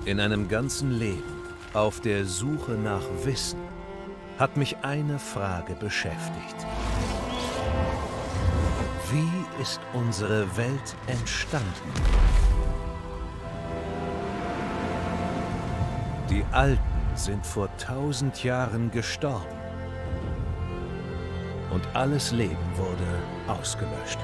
In einem ganzen Leben auf der Suche nach Wissen hat mich eine Frage beschäftigt. Wie ist unsere Welt entstanden? Die Alten sind vor 1000 Jahren gestorben und alles Leben wurde ausgelöscht.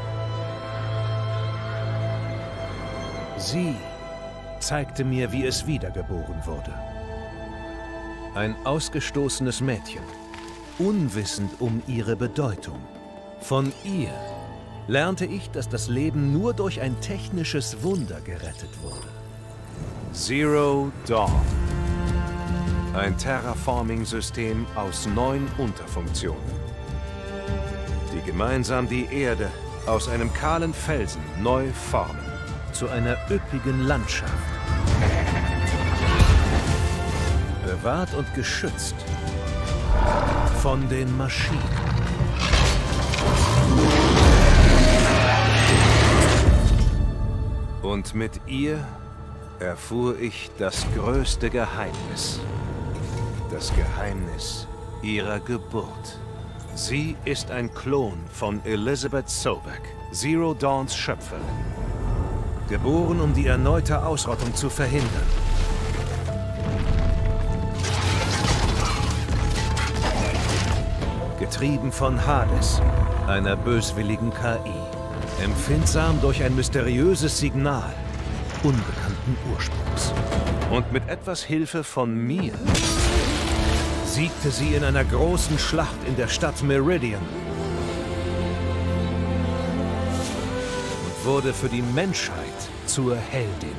Sie zeigte mir, wie es wiedergeboren wurde. Ein ausgestoßenes Mädchen, unwissend um ihre Bedeutung. Von ihr lernte ich, dass das Leben nur durch ein technisches Wunder gerettet wurde. Zero Dawn. Ein Terraforming-System aus 9 Unterfunktionen, die gemeinsam die Erde aus einem kahlen Felsen neu formen, zu einer üppigen Landschaft. Bewahrt und geschützt von den Maschinen. Und mit ihr erfuhr ich das größte Geheimnis. Das Geheimnis ihrer Geburt. Sie ist ein Klon von Elizabeth Sobeck, Zero Dawns Schöpferin. Geboren, um die erneute Ausrottung zu verhindern. Getrieben von Hades, einer böswilligen KI. Empfindsam durch ein mysteriöses Signal unbekannten Ursprungs. Und mit etwas Hilfe von mir siegte sie in einer großen Schlacht in der Stadt Meridian und wurde für die Menschheit zur Heldin.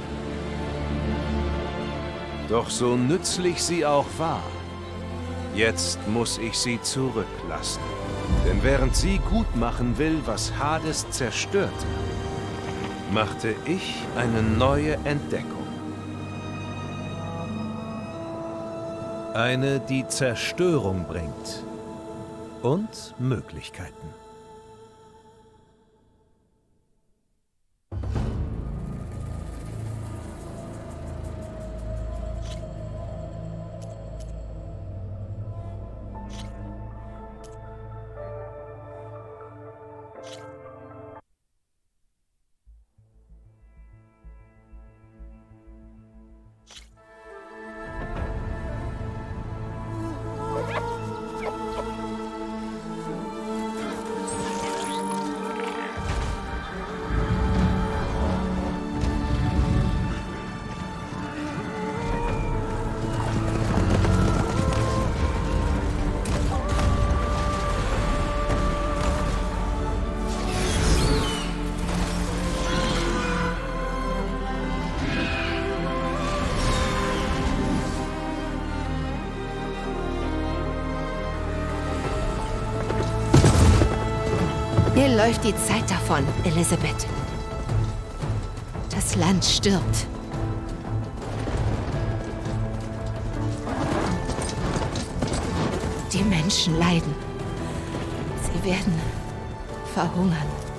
Doch so nützlich sie auch war, jetzt muss ich sie zurücklassen. Denn während sie gut machen will, was Hades zerstörte, machte ich eine neue Entdeckung. Eine, die Zerstörung bringt und Möglichkeiten. Mir läuft die Zeit davon, Elizabeth. Das Land stirbt. Die Menschen leiden. Sie werden verhungern.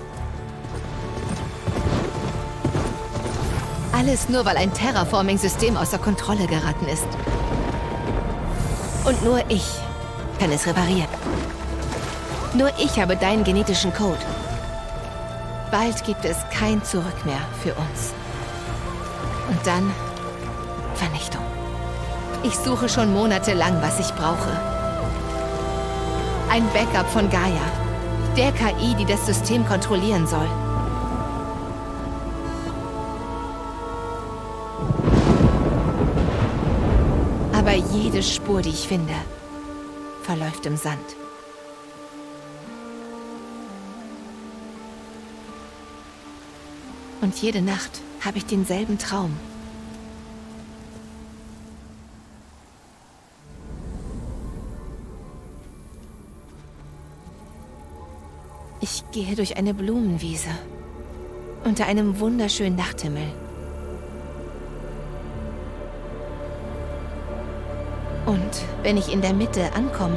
Alles nur, weil ein Terraforming-System außer Kontrolle geraten ist. Und nur ich kann es reparieren. Nur ich habe deinen genetischen Code. Bald gibt es kein Zurück mehr für uns. Und dann Vernichtung. Ich suche schon monatelang, was ich brauche. Ein Backup von Gaia. Der KI, die das System kontrollieren soll. Aber jede Spur, die ich finde, verläuft im Sand. Und jede Nacht habe ich denselben Traum. Ich gehe durch eine Blumenwiese unter einem wunderschönen Nachthimmel. Und wenn ich in der Mitte ankomme,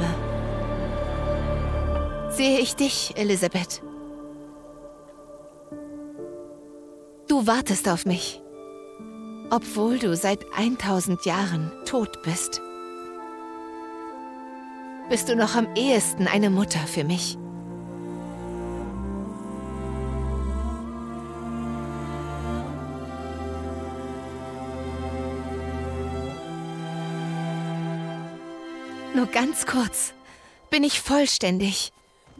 sehe ich dich, Elizabeth. Du wartest auf mich. Obwohl du seit 1000 Jahren tot bist, bist du noch am ehesten eine Mutter für mich. Nur ganz kurz bin ich vollständig.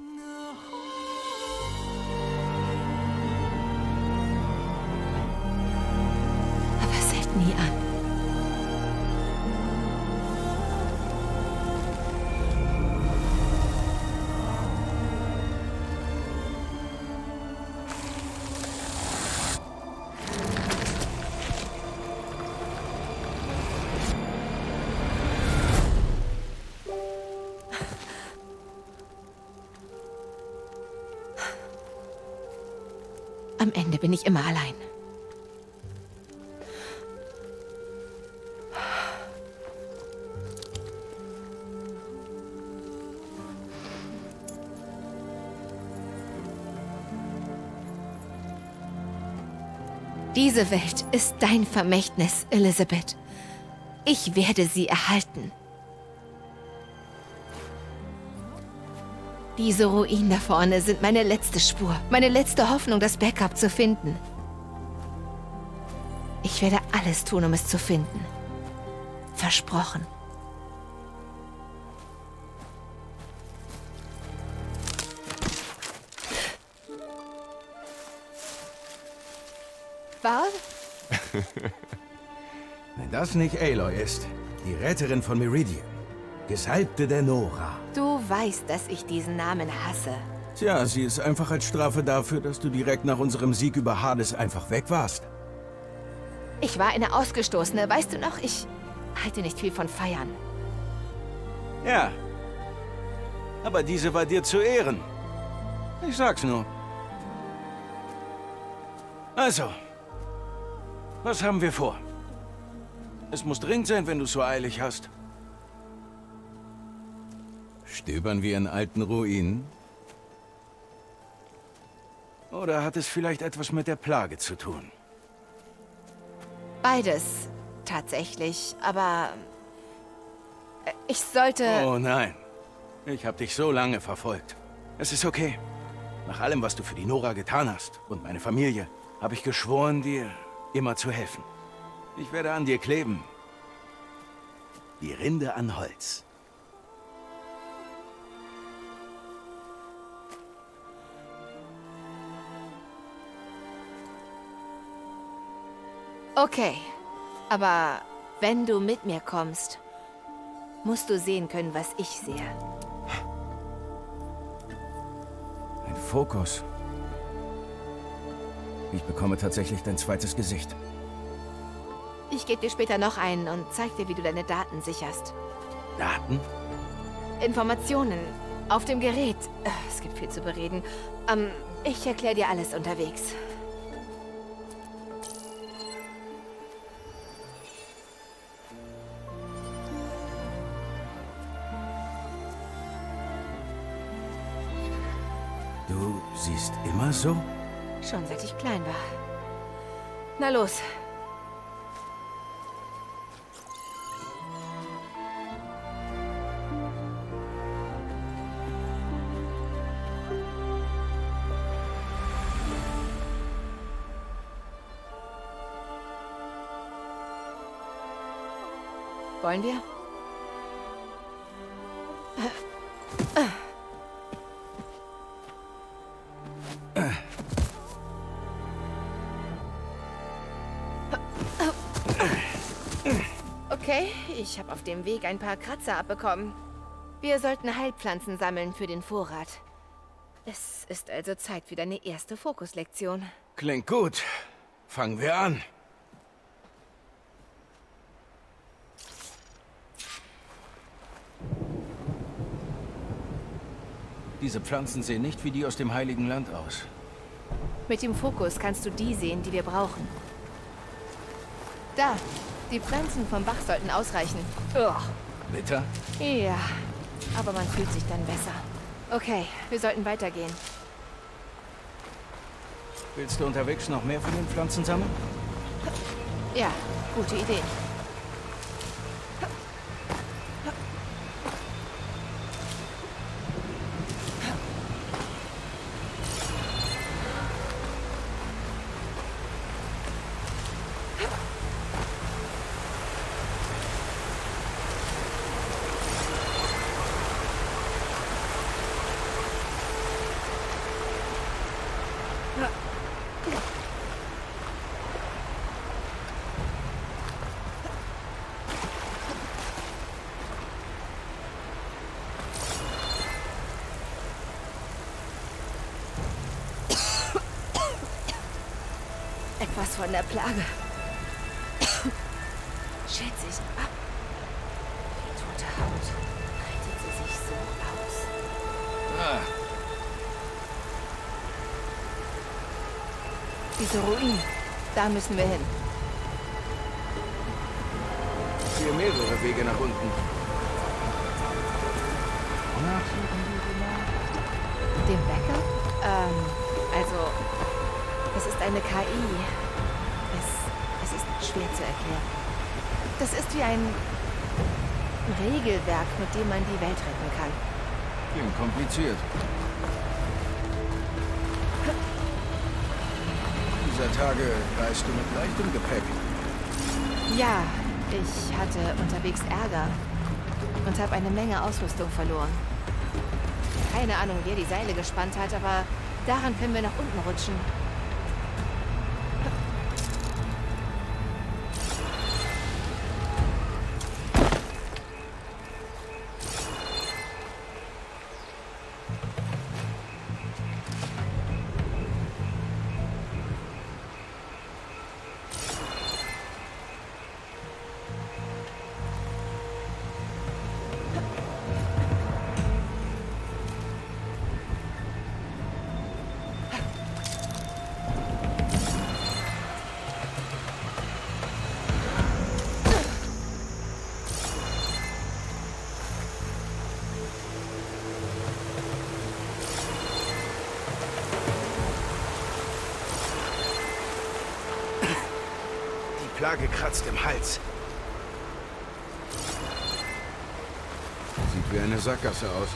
Aber es hält nie an. Am Ende bin ich immer allein. Diese Welt ist dein Vermächtnis, Elizabeth. Ich werde sie erhalten. Diese Ruinen da vorne sind meine letzte Spur, meine letzte Hoffnung, das Backup zu finden. Ich werde alles tun, um es zu finden. Versprochen. Val? Wenn das nicht Aloy ist, die Retterin von Meridian, Gesalbte der Nora. Du weißt, dass ich diesen Namen hasse. Tja, sie ist einfach als Strafe dafür, dass du direkt nach unserem Sieg über Hades einfach weg warst. Ich war eine Ausgestoßene, weißt du noch? Ich halte nicht viel von Feiern. Ja, aber diese war dir zu Ehren. Ich sag's nur. Also, was haben wir vor? Es muss dringend sein, wenn du es so eilig hast. Stöbern wir in alten Ruinen? Oder hat es vielleicht etwas mit der Plage zu tun? Beides, tatsächlich. Aber ich sollte... Oh nein, ich habe dich so lange verfolgt. Es ist okay. Nach allem, was du für die Nora getan hast und meine Familie, habe ich geschworen, dir immer zu helfen. Ich werde an dir kleben. Wie Rinde an Holz. Okay, aber wenn du mit mir kommst, musst du sehen können, was ich sehe. Ein Fokus. Ich bekomme tatsächlich dein zweites Gesicht. Ich gebe dir später noch einen und zeig dir, wie du deine Daten sicherst. Daten? Informationen auf dem Gerät. Es gibt viel zu bereden. Ich erkläre dir alles unterwegs. Du siehst immer so? Schon seit ich klein war. Na los. Wollen wir? Okay, ich habe auf dem Weg ein paar Kratzer abbekommen. Wir sollten Heilpflanzen sammeln für den Vorrat. Es ist also Zeit für deine erste Fokuslektion. Klingt gut. Fangen wir an. Diese Pflanzen sehen nicht wie die aus dem Heiligen Land aus. Mit dem Fokus kannst du die sehen, die wir brauchen. Da, die Pflanzen vom Bach sollten ausreichen. Ugh. Bitter? Ja, aber man fühlt sich dann besser. Okay, wir sollten weitergehen. Willst du unterwegs noch mehr von den Pflanzen sammeln? Ja, Gute Idee. Etwas von der Plage. Schätze ich ab. Die tote Haut. Breitet sie sich so aus. Diese Ruinen. Da müssen wir hin. Ich sehe mehrere Wege nach unten. Dem Bäcker? Also, es ist eine KI. Es ist schwer zu erklären. Das ist wie ein Regelwerk, mit dem man die Welt retten kann. Klingt kompliziert. Dieser Tage reist du mit leichtem Gepäck. Ja, ich hatte unterwegs Ärger und habe eine Menge Ausrüstung verloren. Keine Ahnung, wer die Seile gespannt hat, aber daran können wir nach unten rutschen. Die Plage kratzt im Hals. Sieht wie eine Sackgasse aus.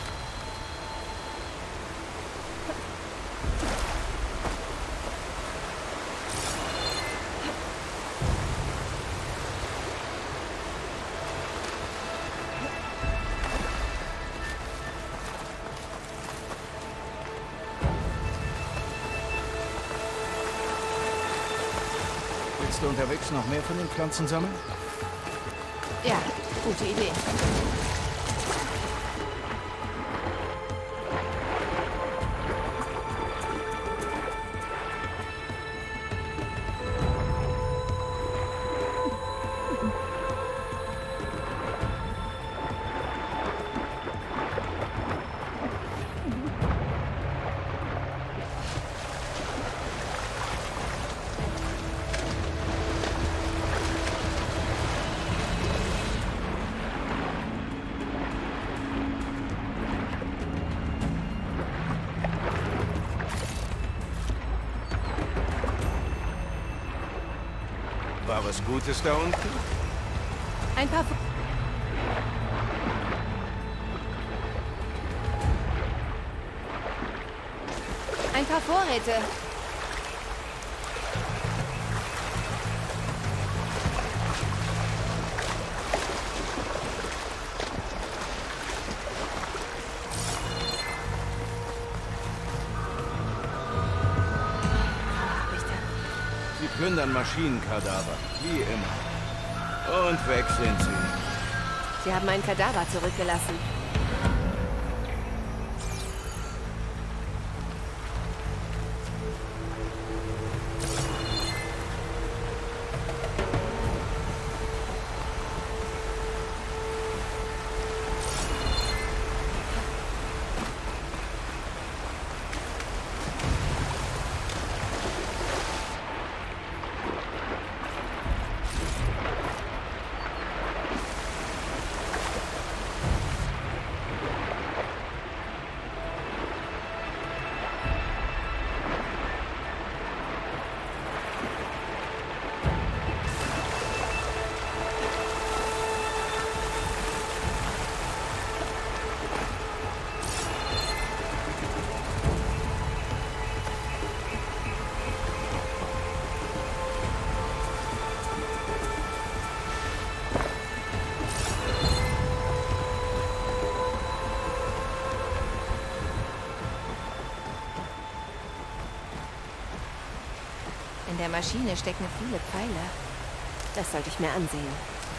Willst du unterwegs noch mehr von den Pflanzen sammeln? Ja, gute Idee. War was Gutes da unten? Ein paar... Ein paar Vorräte. Sie plündern Maschinenkadaver, wie immer. Und weg sind sie. Sie haben einen Kadaver zurückgelassen. Maschine stecken viele Pfeile. Das sollte ich mir ansehen.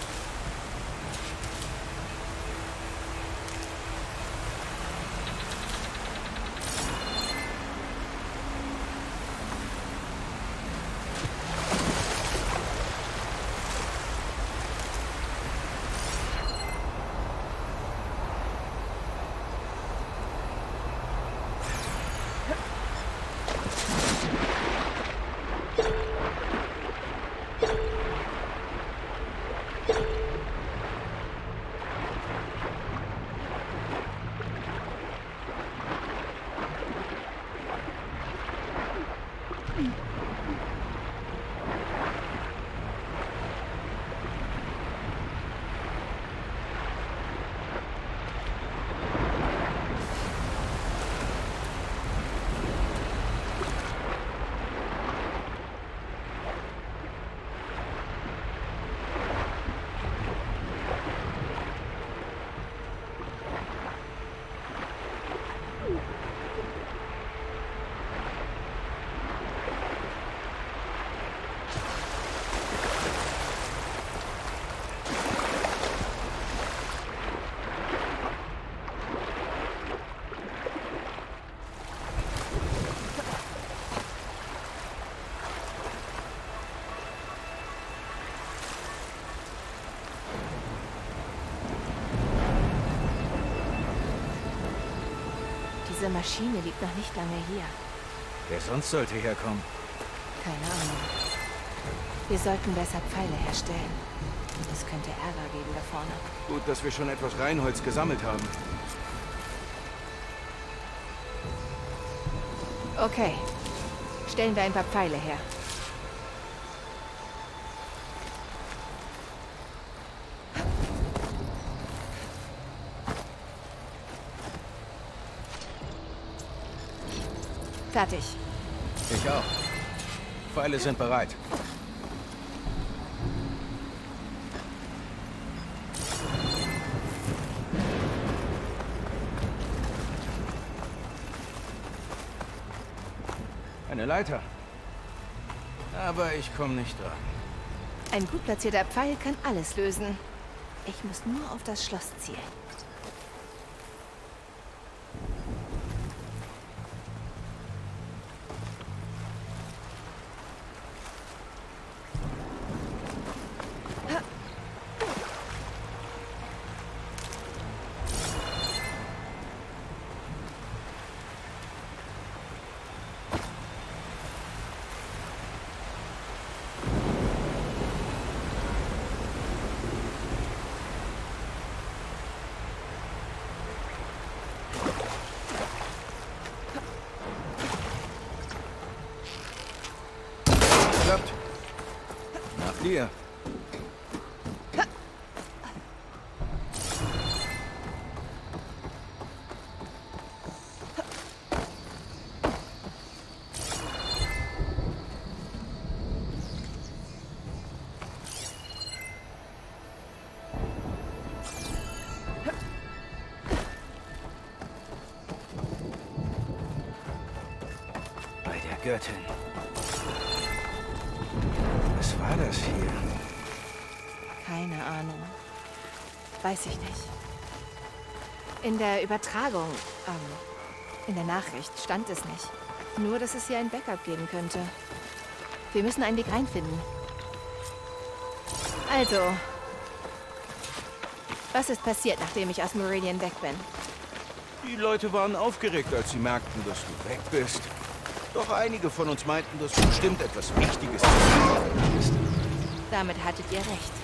Diese Maschine liegt noch nicht lange hier. Wer sonst sollte herkommen? Keine Ahnung. Wir sollten besser Pfeile herstellen. Es könnte Ärger geben da vorne. Gut, dass wir schon etwas Reinholz gesammelt haben. Okay. Stellen wir ein paar Pfeile her. Fertig. Ich auch. Pfeile sind bereit. Eine Leiter. Aber ich komme nicht dran. Ein gut platzierter Pfeil kann alles lösen. Ich muss nur auf das Schloss zielen. Klappt. Nach dir. Bei der Göttin. Was war das hier? Keine Ahnung. Weiß ich nicht. In der Übertragung, in der Nachricht stand es nicht. Nur, dass es hier ein Backup geben könnte. Wir müssen einen Weg reinfinden. Also, was ist passiert, nachdem ich aus Meridian weg bin? Die Leute waren aufgeregt, als sie merkten, dass du weg bist. Doch einige von uns meinten, dass du bestimmt etwas Wichtiges hast. Damit hattet ihr recht.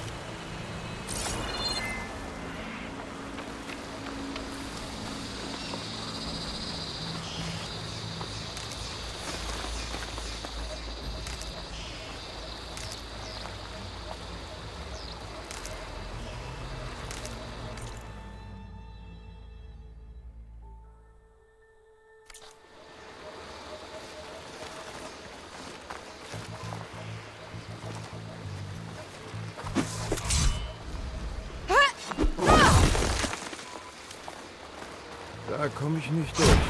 Da komme ich nicht durch.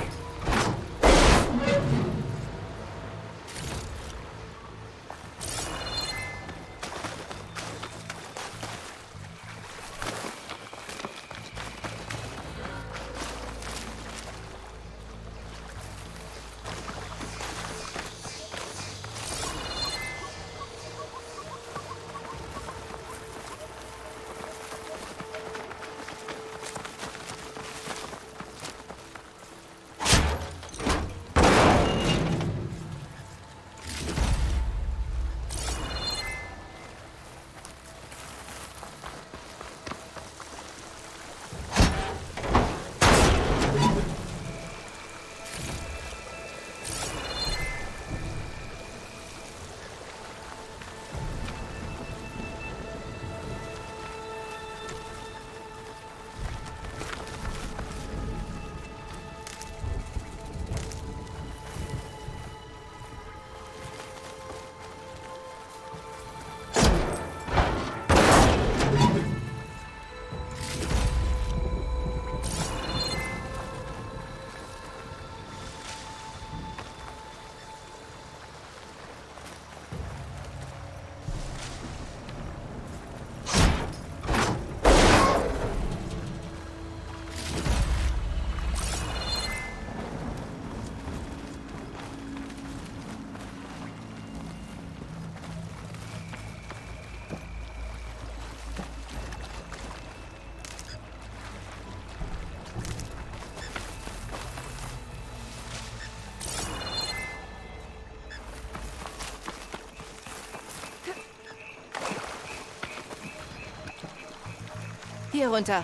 Hier runter.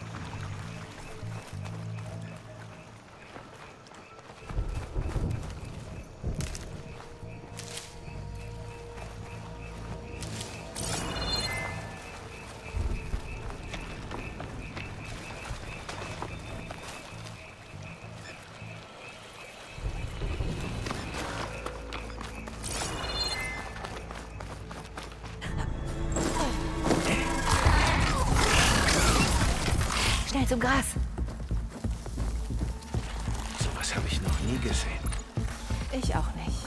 Schnell zum Gras. Sowas habe ich noch nie gesehen. Ich auch nicht.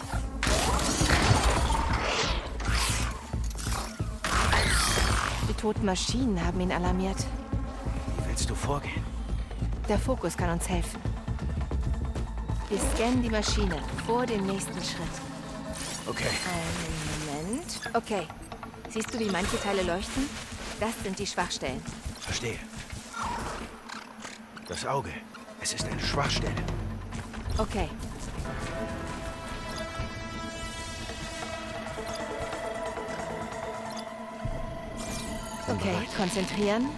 Die toten Maschinen haben ihn alarmiert. Wie willst du vorgehen? Der Fokus kann uns helfen. Wir scannen die Maschine vor dem nächsten Schritt. Okay. Einen Moment. Okay. Siehst du, wie manche Teile leuchten? Das sind die Schwachstellen. Verstehe. Das Auge. Es ist eine Schwachstelle. Okay. Okay, konzentrieren.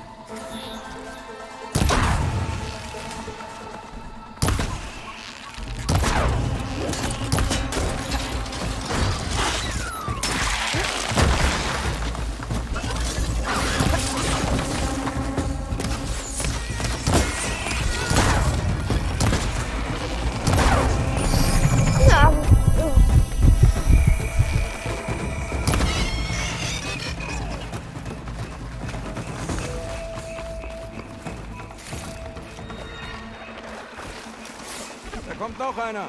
Da kommt noch einer.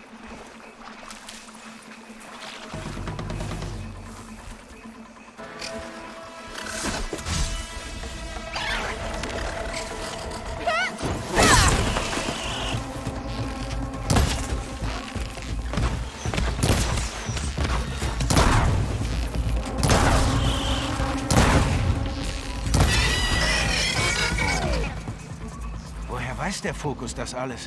Woher weiß der Fokus das alles?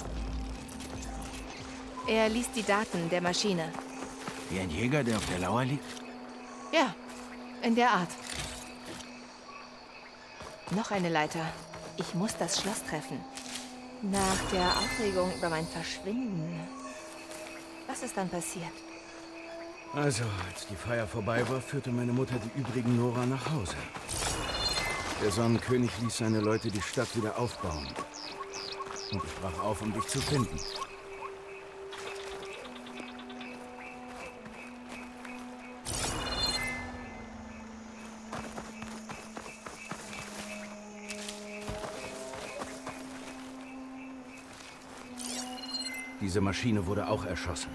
Er liest die Daten der Maschine. Wie ein Jäger, der auf der Lauer liegt? Ja, in der Art. Noch eine Leiter. Ich muss das Schloss treffen. Nach der Aufregung über mein Verschwinden. Was ist dann passiert? Also, als die Feier vorbei war, führte meine Mutter die übrigen Nora nach Hause. Der Sonnenkönig ließ seine Leute die Stadt wieder aufbauen. Und ich brach auf, um dich zu finden. Diese Maschine wurde auch erschossen.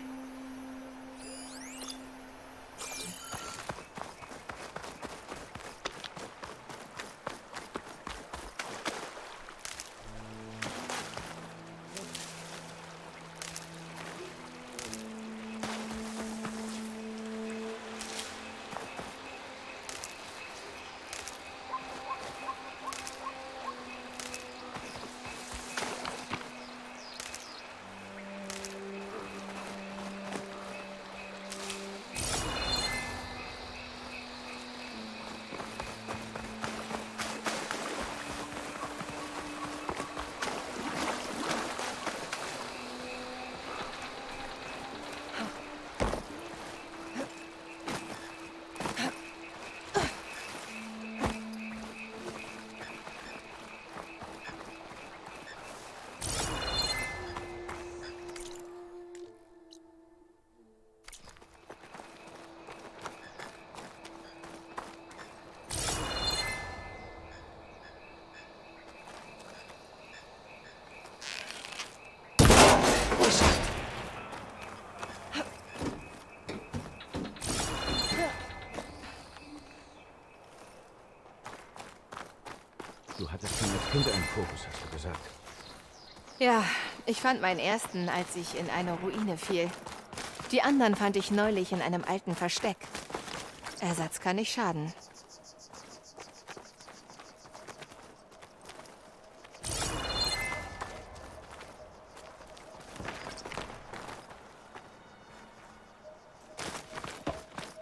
Du hattest schon als Kind einen Fokus, hast du gesagt. Ja, ich fand meinen ersten, als ich in eine Ruine fiel. Die anderen fand ich neulich in einem alten Versteck. Ersatz kann nicht schaden.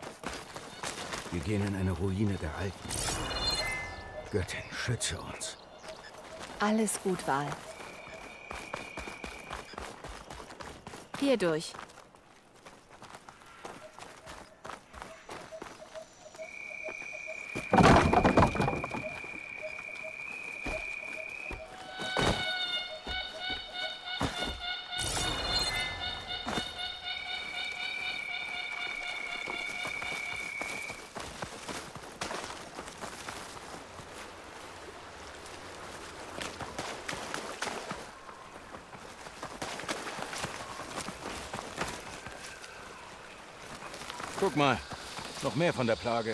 Wir gehen in eine Ruine der Alten. Göttin, schütze uns. Alles gut, Val. Hier durch. Guck mal, noch mehr von der Plage.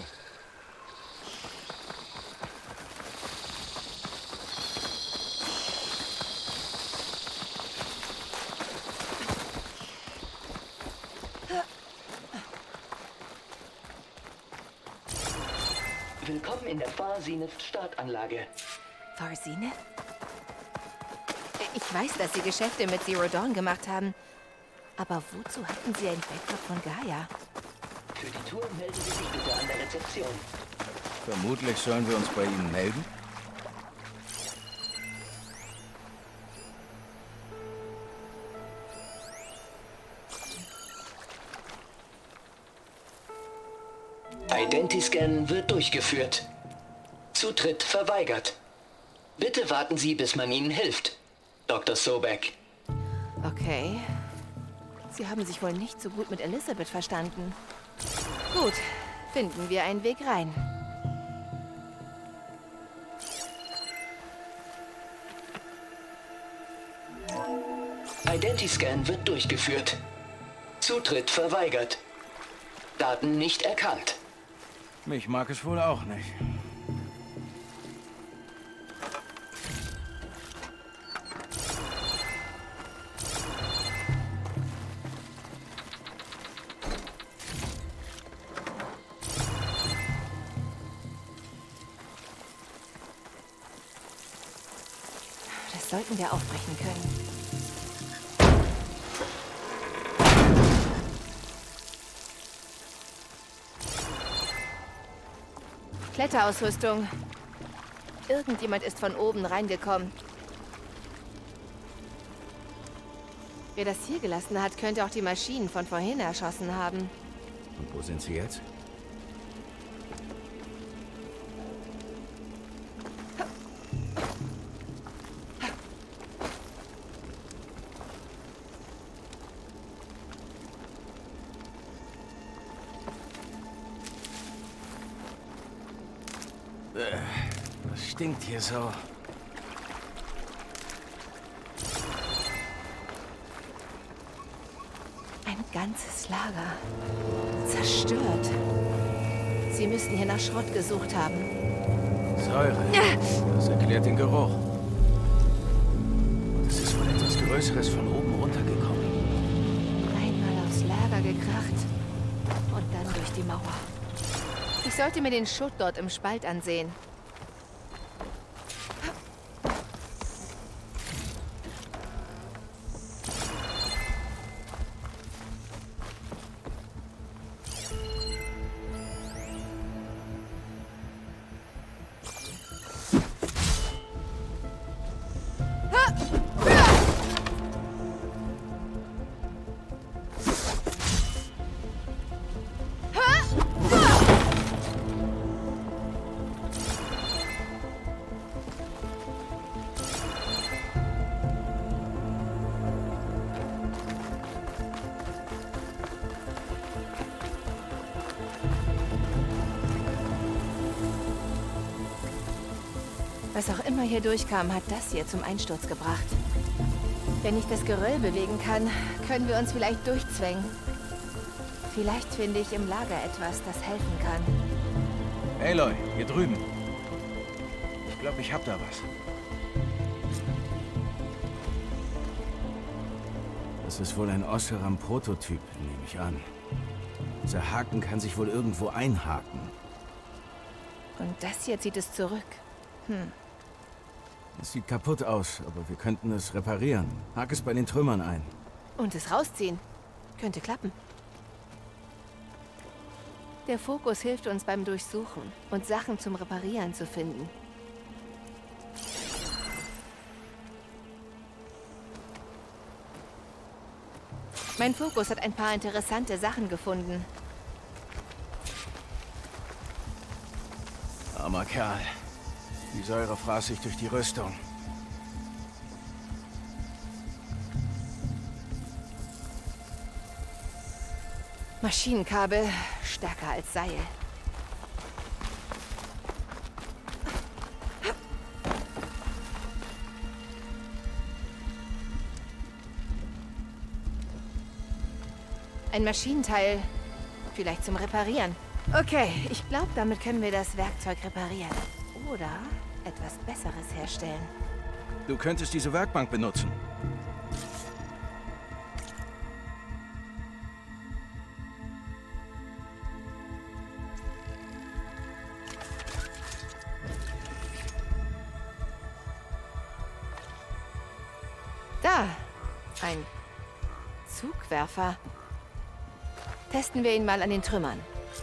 Willkommen in der Far-Zenith-Startanlage. Far-Zenith? Ich weiß, dass Sie Geschäfte mit Zero Dawn gemacht haben. Aber wozu hatten Sie ein Backup von Gaia? Für die Tour melden Sie sich bitte an der Rezeption. Vermutlich sollen wir uns bei Ihnen melden. Identiscan wird durchgeführt. Zutritt verweigert. Bitte warten Sie, bis man Ihnen hilft, Dr. Sobek. Okay. Sie haben sich wohl nicht so gut mit Elizabeth verstanden. Gut, finden wir einen Weg rein. Identiscan wird durchgeführt. Zutritt verweigert. Daten nicht erkannt. Mich mag es wohl auch nicht. Das sollten wir aufbrechen können. Kletterausrüstung. Irgendjemand ist von oben reingekommen. Wer das hier gelassen hat, könnte auch die Maschinen von vorhin erschossen haben. Und wo sind sie jetzt? Das stinkt hier so. Ein ganzes Lager. Zerstört. Sie müssen hier nach Schrott gesucht haben. Säure. Das erklärt den Geruch. Und es ist wohl etwas Größeres von oben runtergekommen. Einmal aufs Lager gekracht und dann durch die Mauer. Ich sollte mir den Schutt dort im Spalt ansehen. Was auch immer hier durchkam, hat das hier zum Einsturz gebracht. Wenn ich das Geröll bewegen kann, können wir uns vielleicht durchzwängen. Vielleicht finde ich im Lager etwas, das helfen kann. Aloy, hier drüben. Ich glaube, ich hab da was. Das ist wohl ein Osseram-Prototyp, nehme ich an. Dieser Haken kann sich wohl irgendwo einhaken. Und das hier zieht es zurück. Es sieht kaputt aus, aber wir könnten es reparieren. Hake es bei den Trümmern ein. Und es rausziehen. Könnte klappen. Der Fokus hilft uns beim Durchsuchen und Sachen zum Reparieren zu finden. Mein Fokus hat ein paar interessante Sachen gefunden. Armer Kerl. Die Säure fraß sich durch die Rüstung. Maschinenkabel stärker als Seil. Ein Maschinenteil. Vielleicht zum Reparieren. Okay, ich glaube, damit können wir das Werkzeug reparieren. Oder etwas Besseres herstellen. Du könntest diese Werkbank benutzen. Da, ein Zugwerfer. Testen wir ihn mal an den Trümmern.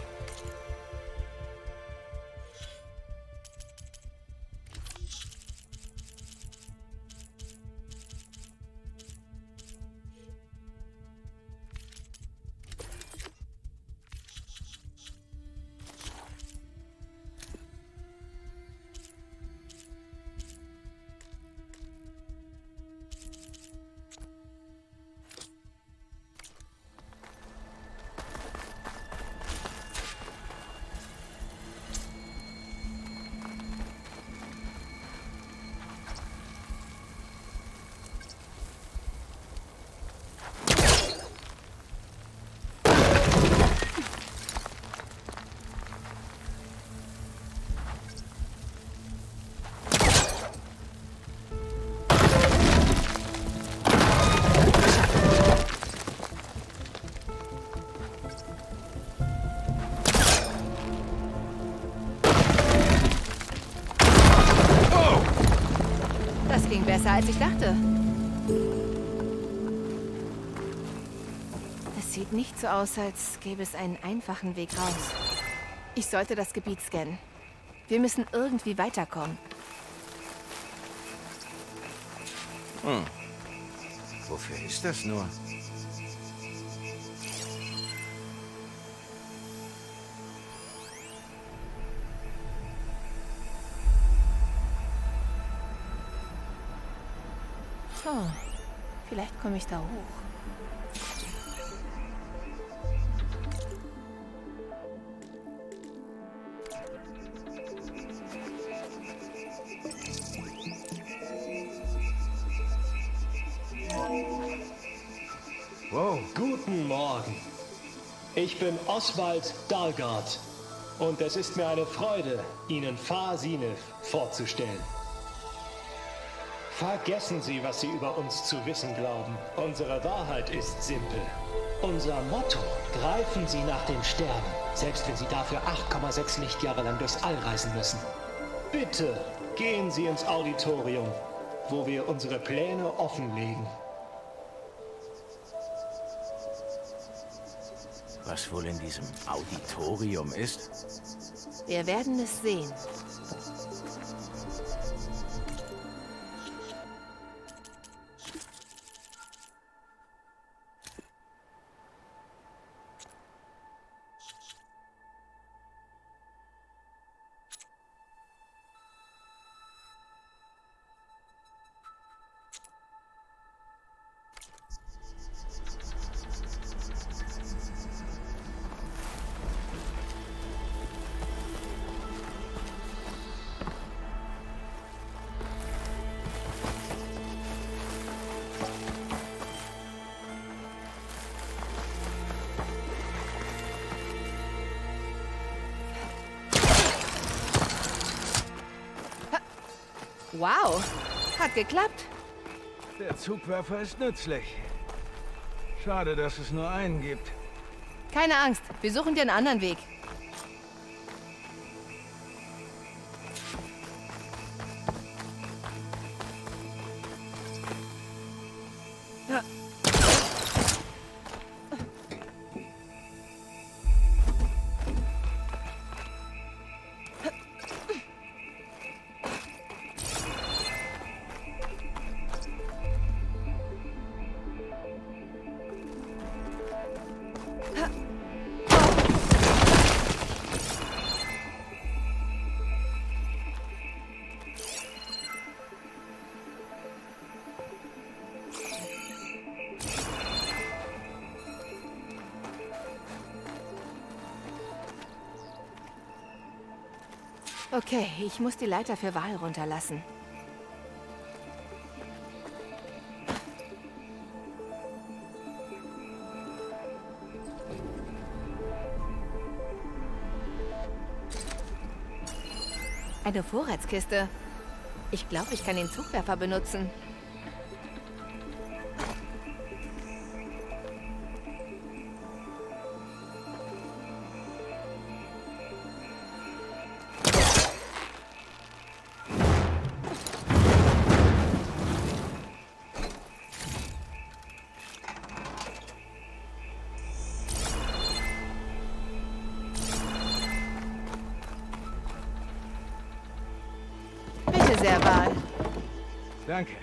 Das ging besser, als ich dachte. Es sieht nicht so aus, als gäbe es einen einfachen Weg raus. Ich sollte das Gebiet scannen. Wir müssen irgendwie weiterkommen. Wofür ist das nur? Oh, vielleicht komme ich da hoch. Wow. Guten Morgen. Ich bin Oswald Dalgard und es ist mir eine Freude, Ihnen Far Sinif vorzustellen. Vergessen Sie, was Sie über uns zu wissen glauben. Unsere Wahrheit ist simpel. Unser Motto: greifen Sie nach den Sternen, selbst wenn Sie dafür 8,6 Lichtjahre lang durchs All reisen müssen. Bitte gehen Sie ins Auditorium, wo wir unsere Pläne offenlegen. Was wohl in diesem Auditorium ist? Wir werden es sehen. Wow, hat geklappt. Der Zugwerfer ist nützlich. Schade, dass es nur einen gibt. Keine Angst, wir suchen dir einen anderen Weg. Okay, ich muss die Leiter für Val runterlassen. Eine Vorratskiste. Ich glaube, ich kann den Zugwerfer benutzen. Bitte sehr, Val. Danke.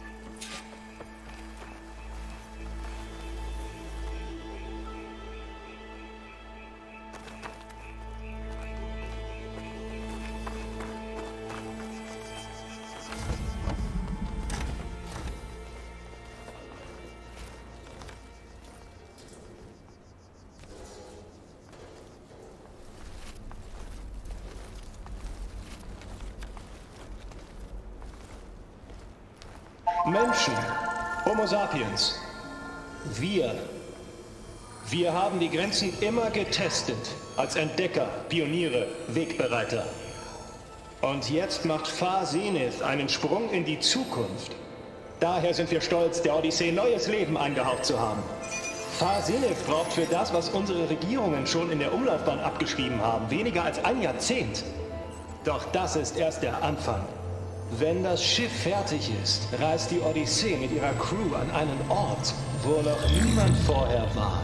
Menschen, Homo sapiens, wir haben die Grenzen immer getestet, als Entdecker, Pioniere, Wegbereiter. Und jetzt macht Far Zenith einen Sprung in die Zukunft. Daher sind wir stolz, der Odyssee neues Leben eingehaucht zu haben. Far Zenith braucht für das, was unsere Regierungen schon in der Umlaufbahn abgeschrieben haben, weniger als ein Jahrzehnt. Doch das ist erst der Anfang. Wenn das Schiff fertig ist, reist die Odyssee mit ihrer Crew an einen Ort, wo noch niemand vorher war.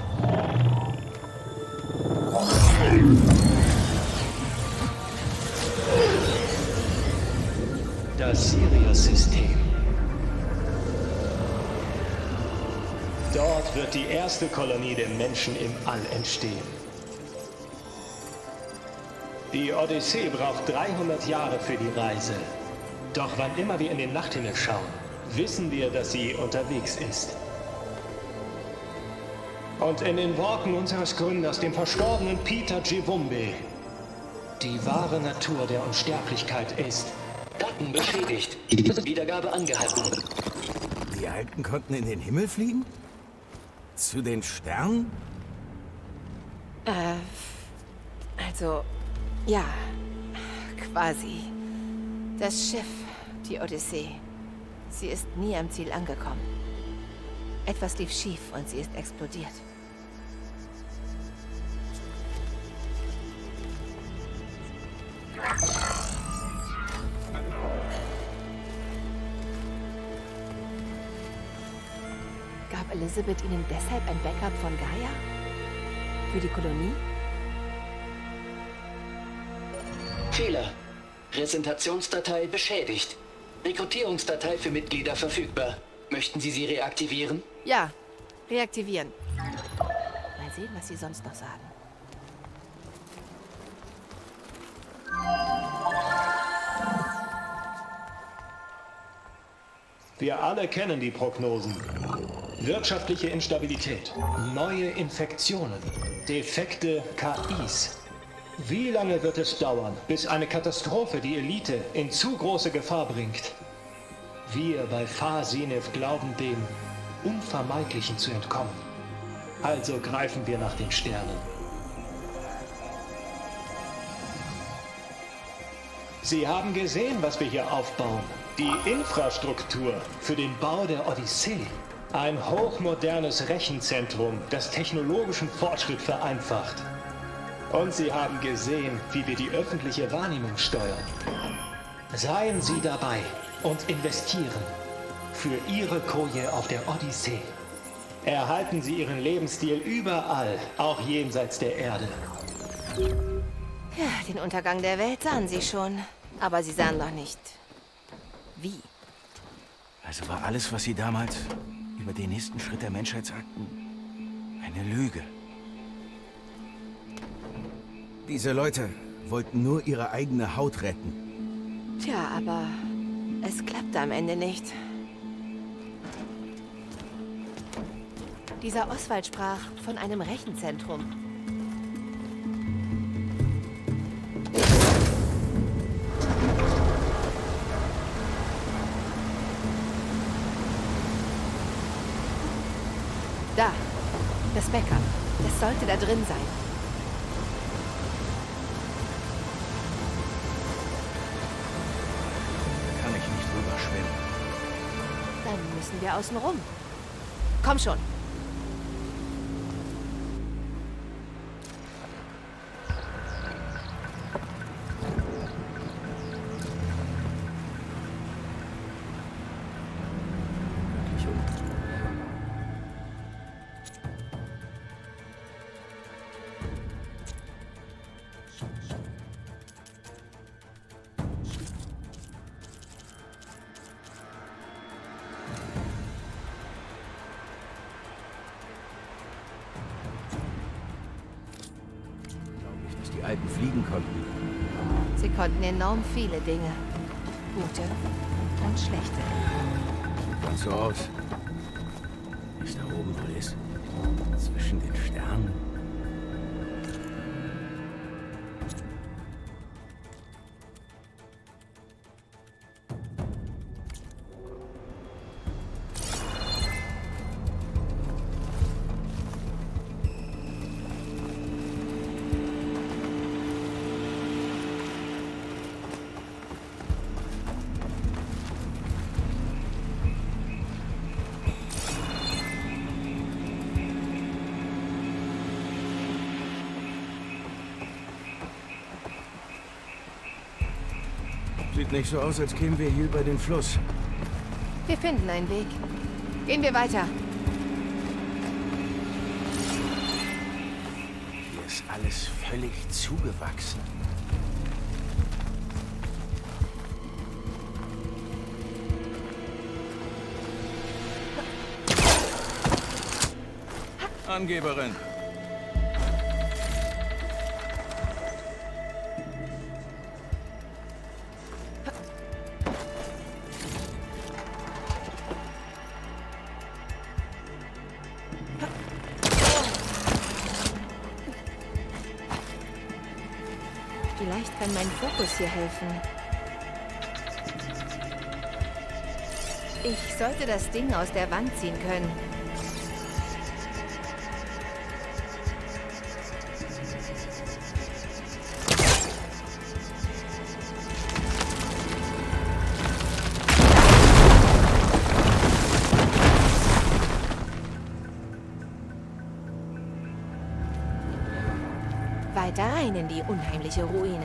Das Sirius-System. Dort wird die erste Kolonie der Menschen im All entstehen. Die Odyssee braucht 300 Jahre für die Reise. Doch wann immer wir in den Nachthimmel schauen, wissen wir, dass sie unterwegs ist. Und in den Worten unseres Gründers, dem verstorbenen Peter Givumbi, die wahre Natur der Unsterblichkeit ist: Daten beschädigt. Wiedergabe angehalten. Die Alten konnten in den Himmel fliegen? Zu den Sternen? Also, ja, quasi. Das Schiff, die Odyssee, sie ist nie am Ziel angekommen. Etwas lief schief und sie ist explodiert. Gab Elizabeth Ihnen deshalb ein Backup von Gaia? Für die Kolonie? Fehler. Präsentationsdatei beschädigt. Rekrutierungsdatei für Mitglieder verfügbar. Möchten Sie sie reaktivieren? Ja, reaktivieren. Mal sehen, was Sie sonst noch sagen. Wir alle kennen die Prognosen. Wirtschaftliche Instabilität, neue Infektionen, defekte KIs. Wie lange wird es dauern, bis eine Katastrophe die Elite in zu große Gefahr bringt? Wir bei Far Zenith glauben dem Unvermeidlichen zu entkommen. Also greifen wir nach den Sternen. Sie haben gesehen, was wir hier aufbauen. Die Infrastruktur für den Bau der Odyssee. Ein hochmodernes Rechenzentrum, das technologischen Fortschritt vereinfacht. Und Sie haben gesehen, wie wir die öffentliche Wahrnehmung steuern. Seien Sie dabei und investieren für Ihre Koje auf der Odyssee. Erhalten Sie Ihren Lebensstil überall, auch jenseits der Erde. Ja, den Untergang der Welt sahen Sie schon, aber Sie sahen noch nicht wie. Also war alles, was Sie damals über den nächsten Schritt der Menschheit sagten, eine Lüge. Diese Leute wollten nur ihre eigene Haut retten. Tja, aber es klappte am Ende nicht. Dieser Oswald sprach von einem Rechenzentrum. Da. Das Backup. Das sollte da drin sein. Kann ich nicht drüber schwimmen. Dann müssen wir außen rum. Komm schon. Die Alten fliegen konnten. Sie konnten enorm viele Dinge. Gute und schlechte. Sieht ganz so aus. Wie es da oben wohl ist. Zwischen den Sternen. Sieht nicht so aus, als kämen wir hier über den Fluss. Wir finden einen Weg. Gehen wir weiter. Hier ist alles völlig zugewachsen. Angeberin. Vielleicht kann mein Fokus hier helfen. Ich sollte das Ding aus der Wand ziehen können. Weiter rein in die unheimliche Ruine.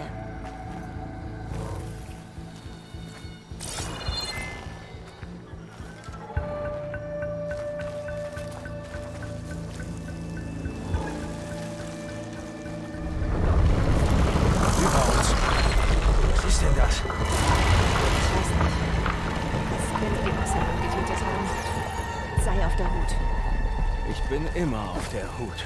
Über uns. Was ist denn das? Ich weiß nicht. Es könnte die Wassermann getötet haben. Sei auf der Hut. Ich bin immer auf der Hut.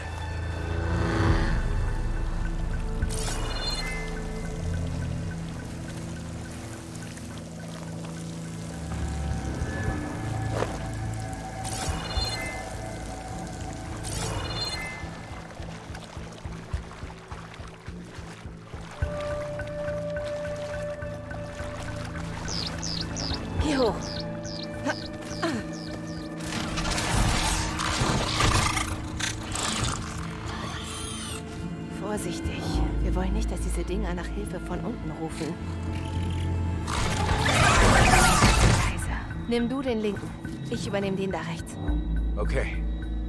Hier hoch. Vorsichtig. Wir wollen nicht, dass diese Dinger nach Hilfe von unten rufen. Leiser. Nimm du den linken. Ich übernehme den da rechts. Okay.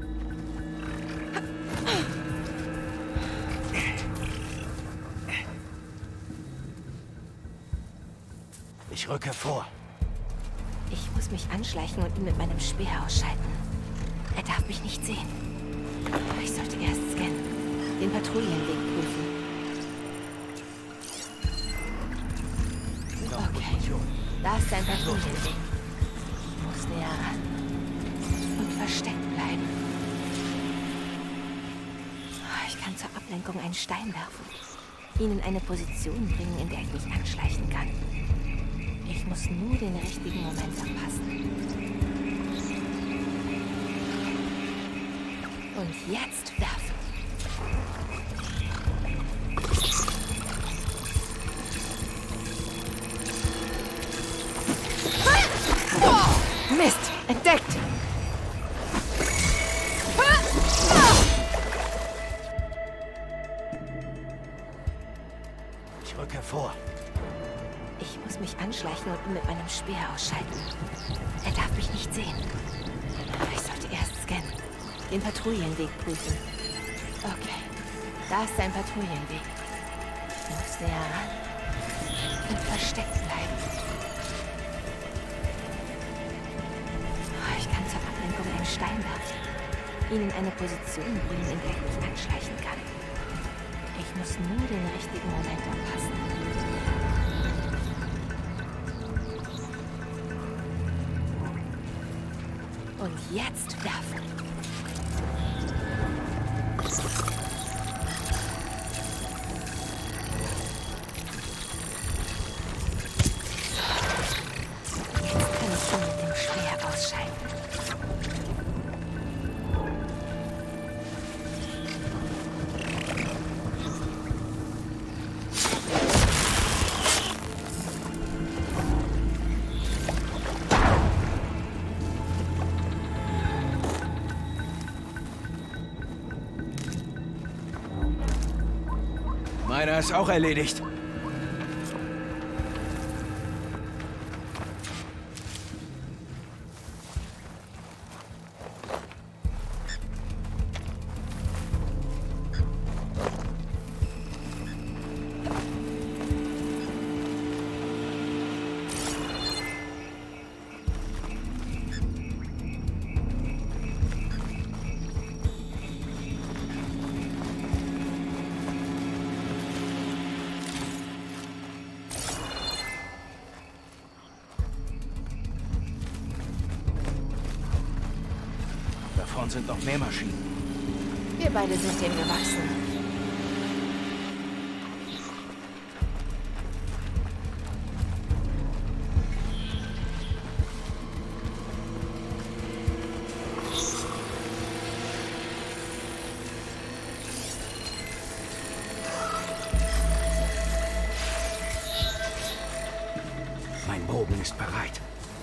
Ich rücke vor. Ich muss mich anschleichen und ihn mit meinem Speer ausschalten. Er darf mich nicht sehen. Ich sollte erst scannen. Den Patrouillenweg prüfen. Okay. Da ist ein Patrouillenweg. Muss näher ran. Und versteckt bleiben. Ich kann zur Ablenkung einen Stein werfen. Ihn in eine Position bringen, in der ich mich anschleichen kann. Ich muss nur den richtigen Moment verpassen. Und jetzt werfen. Mist! Entdeckt! Ich muss mich anschleichen und ihn mit meinem Speer ausschalten. Er darf mich nicht sehen. Ich sollte erst scannen. Den Patrouillenweg prüfen. Okay. Da ist ein Patrouillenweg. Ich muss näher ran und versteckt bleiben. Ich kann zur Ablenkung einen Stein werfen. Ihn in eine Position bringen, in der ich mich anschleichen kann. Ich muss nur den richtigen Moment abpassen. Und jetzt werfen. Jetzt kann ich ihn mit dem Speer ausschalten. Meiner ist auch erledigt. Da vorne sind noch mehr Maschinen. Wir beide sind dem gewachsen. Mein Bogen ist bereit.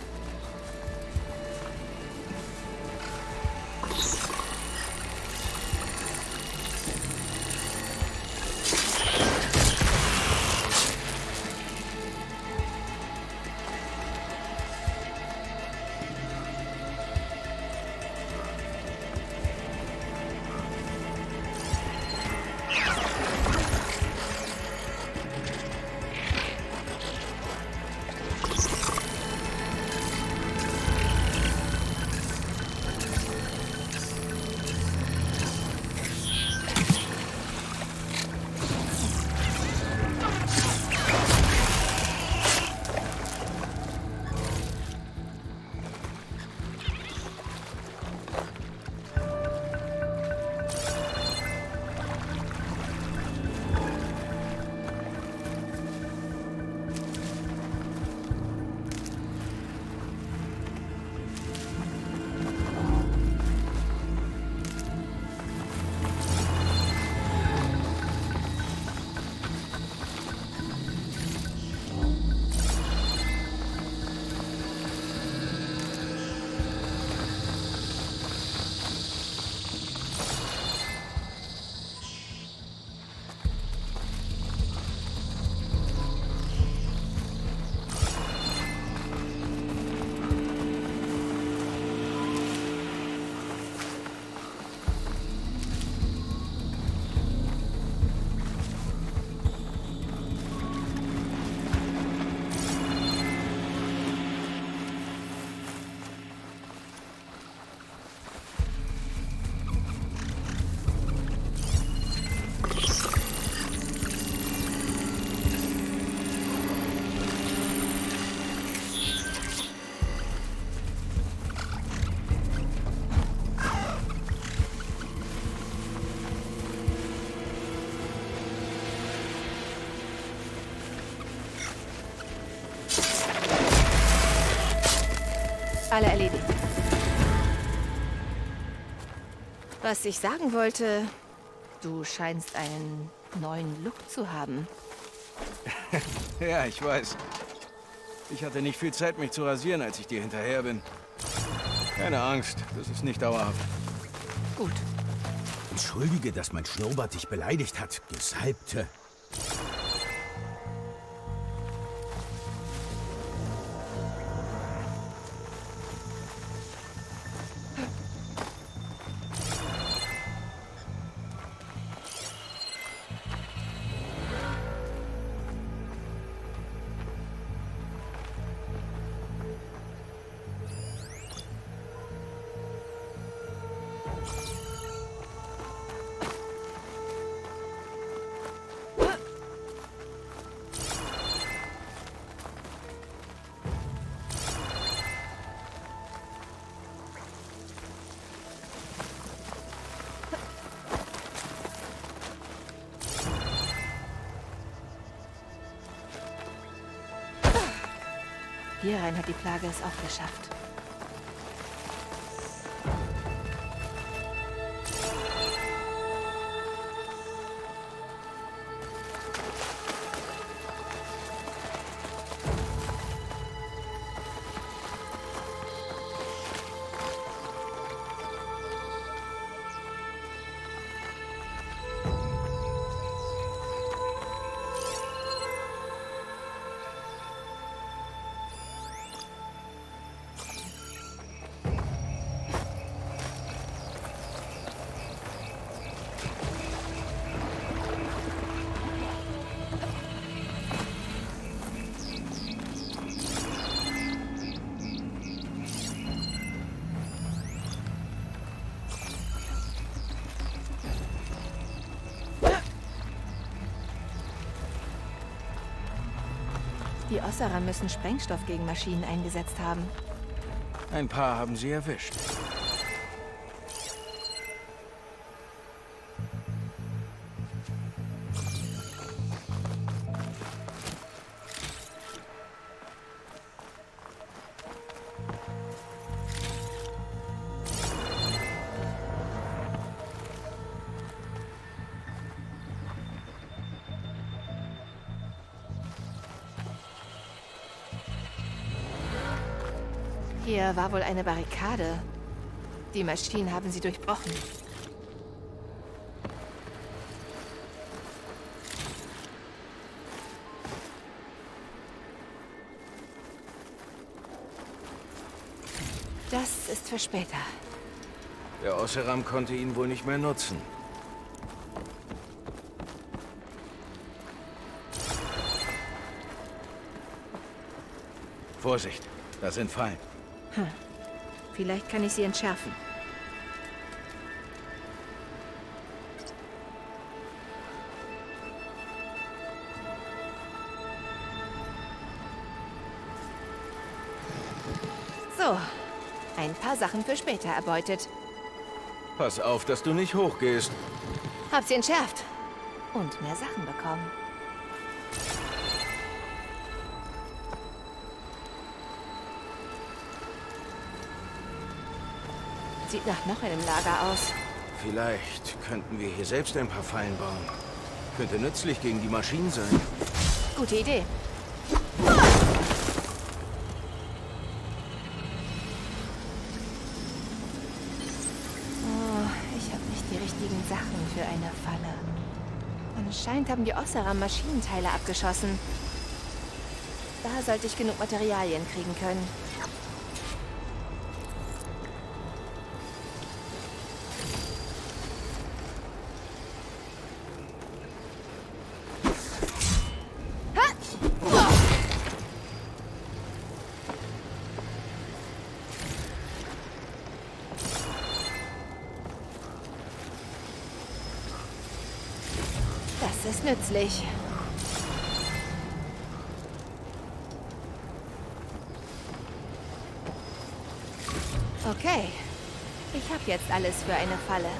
Alle erledigt. Was ich sagen wollte, du scheinst einen neuen Look zu haben. Ja, ich weiß. Ich hatte nicht viel Zeit, mich zu rasieren, als ich dir hinterher bin. Keine Angst, das ist nicht dauerhaft. Gut. Entschuldige, dass mein Schnurrbart dich beleidigt hat, Gesalbte. Hier rein hat die Plage es auch geschafft. Die Oseram müssen Sprengstoff gegen Maschinen eingesetzt haben. Ein paar haben sie erwischt. Hier war wohl eine Barrikade. Die Maschinen haben sie durchbrochen. Das ist für später. Der Oseram konnte ihn wohl nicht mehr nutzen. Vorsicht, da sind Fallen. Vielleicht kann ich sie entschärfen. So, ein paar Sachen für später erbeutet. Pass auf, dass du nicht hochgehst. Hab sie entschärft. Und mehr Sachen bekommen. Sieht nach noch einem Lager aus. Vielleicht könnten wir hier selbst ein paar Fallen bauen. Könnte nützlich gegen die Maschinen sein. Gute Idee. Oh, ich habe nicht die richtigen Sachen für eine Falle. Anscheinend haben die Oseram Maschinenteile abgeschossen. Da sollte ich genug Materialien kriegen können. Das ist nützlich. Okay. Ich habe jetzt alles für eine Falle.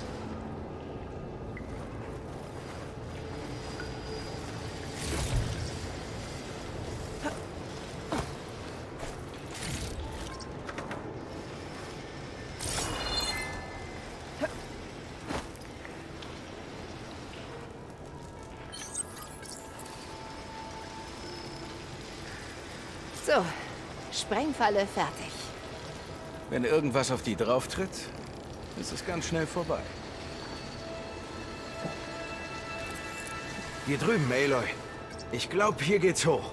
So, Sprengfalle fertig. Wenn irgendwas auf die drauf tritt, ist es ganz schnell vorbei. Hier drüben, Aloy. Ich glaube, hier geht's hoch.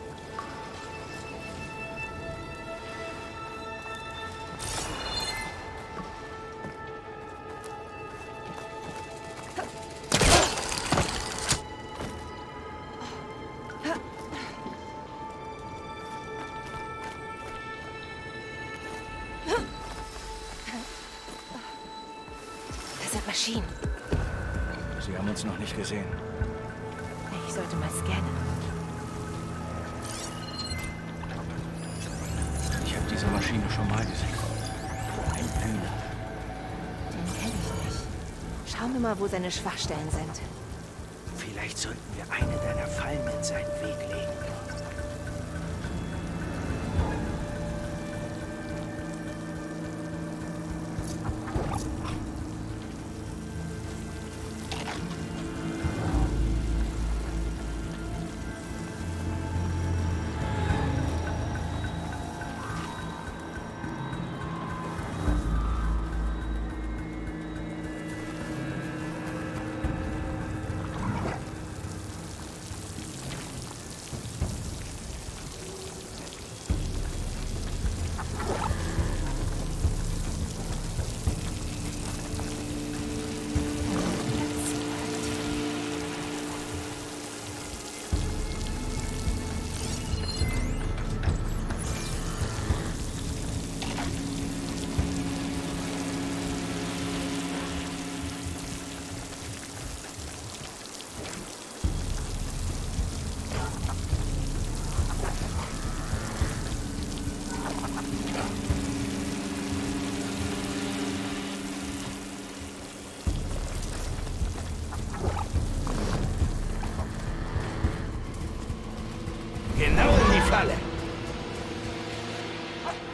Maschinen. Sie haben uns noch nicht gesehen. Ich sollte mal scannen. Ich habe diese Maschine schon mal gesehen. Ein Hühner. Den kenne ich nicht. Schauen wir mal, wo seine Schwachstellen sind. Vielleicht sollten wir eine deiner Fallen in seinen Weg legen.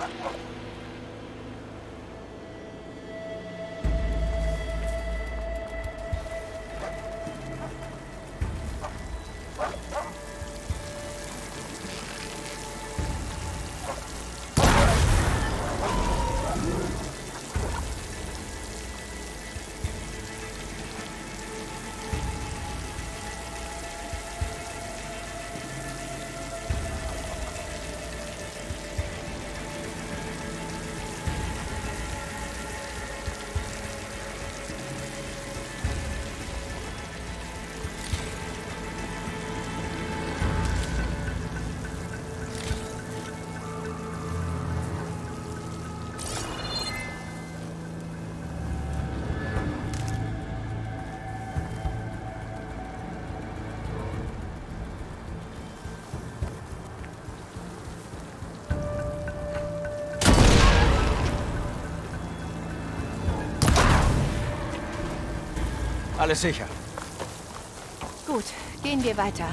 Alles sicher. Gut, gehen wir weiter.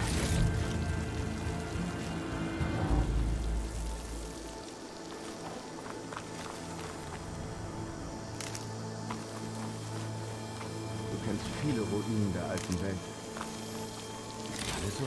Du kennst viele Ruinen der alten Welt. Alle so?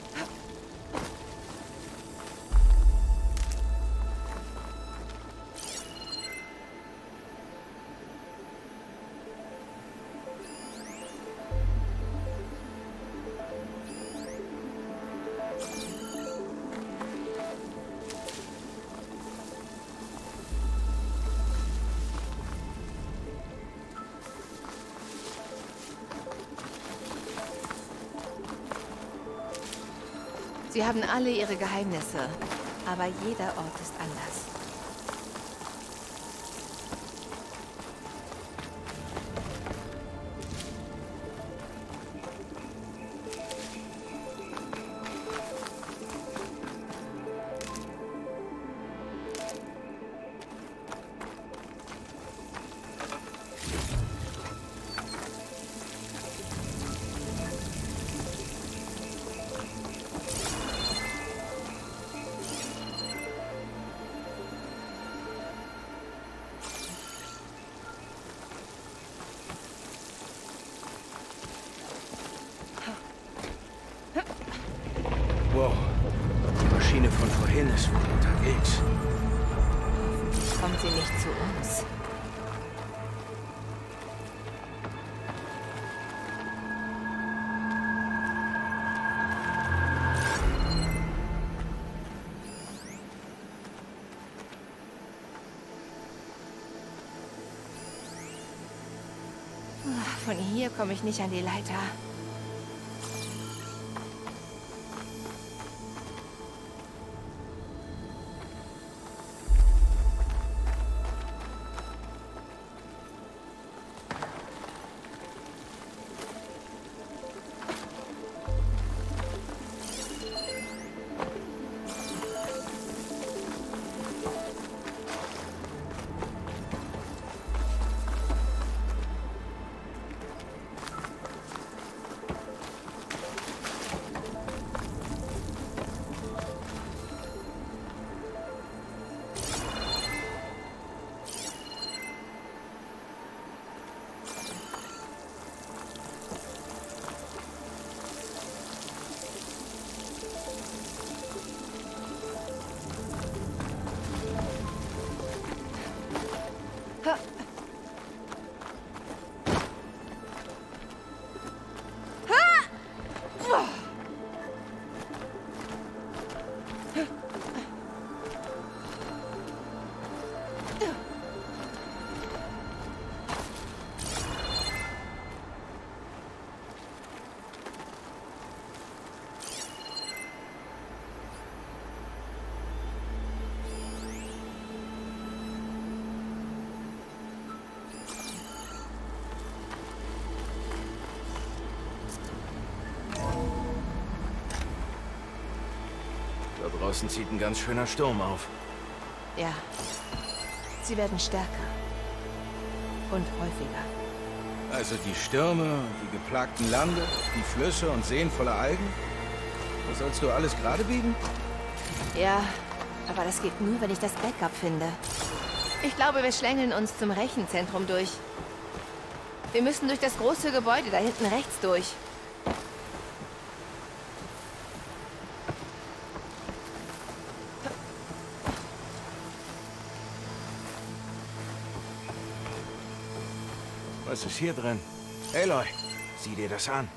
Sie haben alle ihre Geheimnisse, aber jeder Ort ist anders. Wow, die Maschine von vorhin ist wohl unterwegs. Kommt sie nicht zu uns? Von hier komme ich nicht an die Leiter. Da draußen zieht ein ganz schöner Sturm auf. Ja. Sie werden stärker. Und häufiger. Also die Stürme, die geplagten Lande, die Flüsse und Seen voller Algen? Das sollst du alles gerade biegen? Ja, Aber das geht nur, wenn ich das Backup finde. Ich glaube, wir schlängeln uns zum Rechenzentrum durch. Wir müssen durch das große Gebäude da hinten rechts durch. Was ist hier drin? Aloy, sieh dir das an.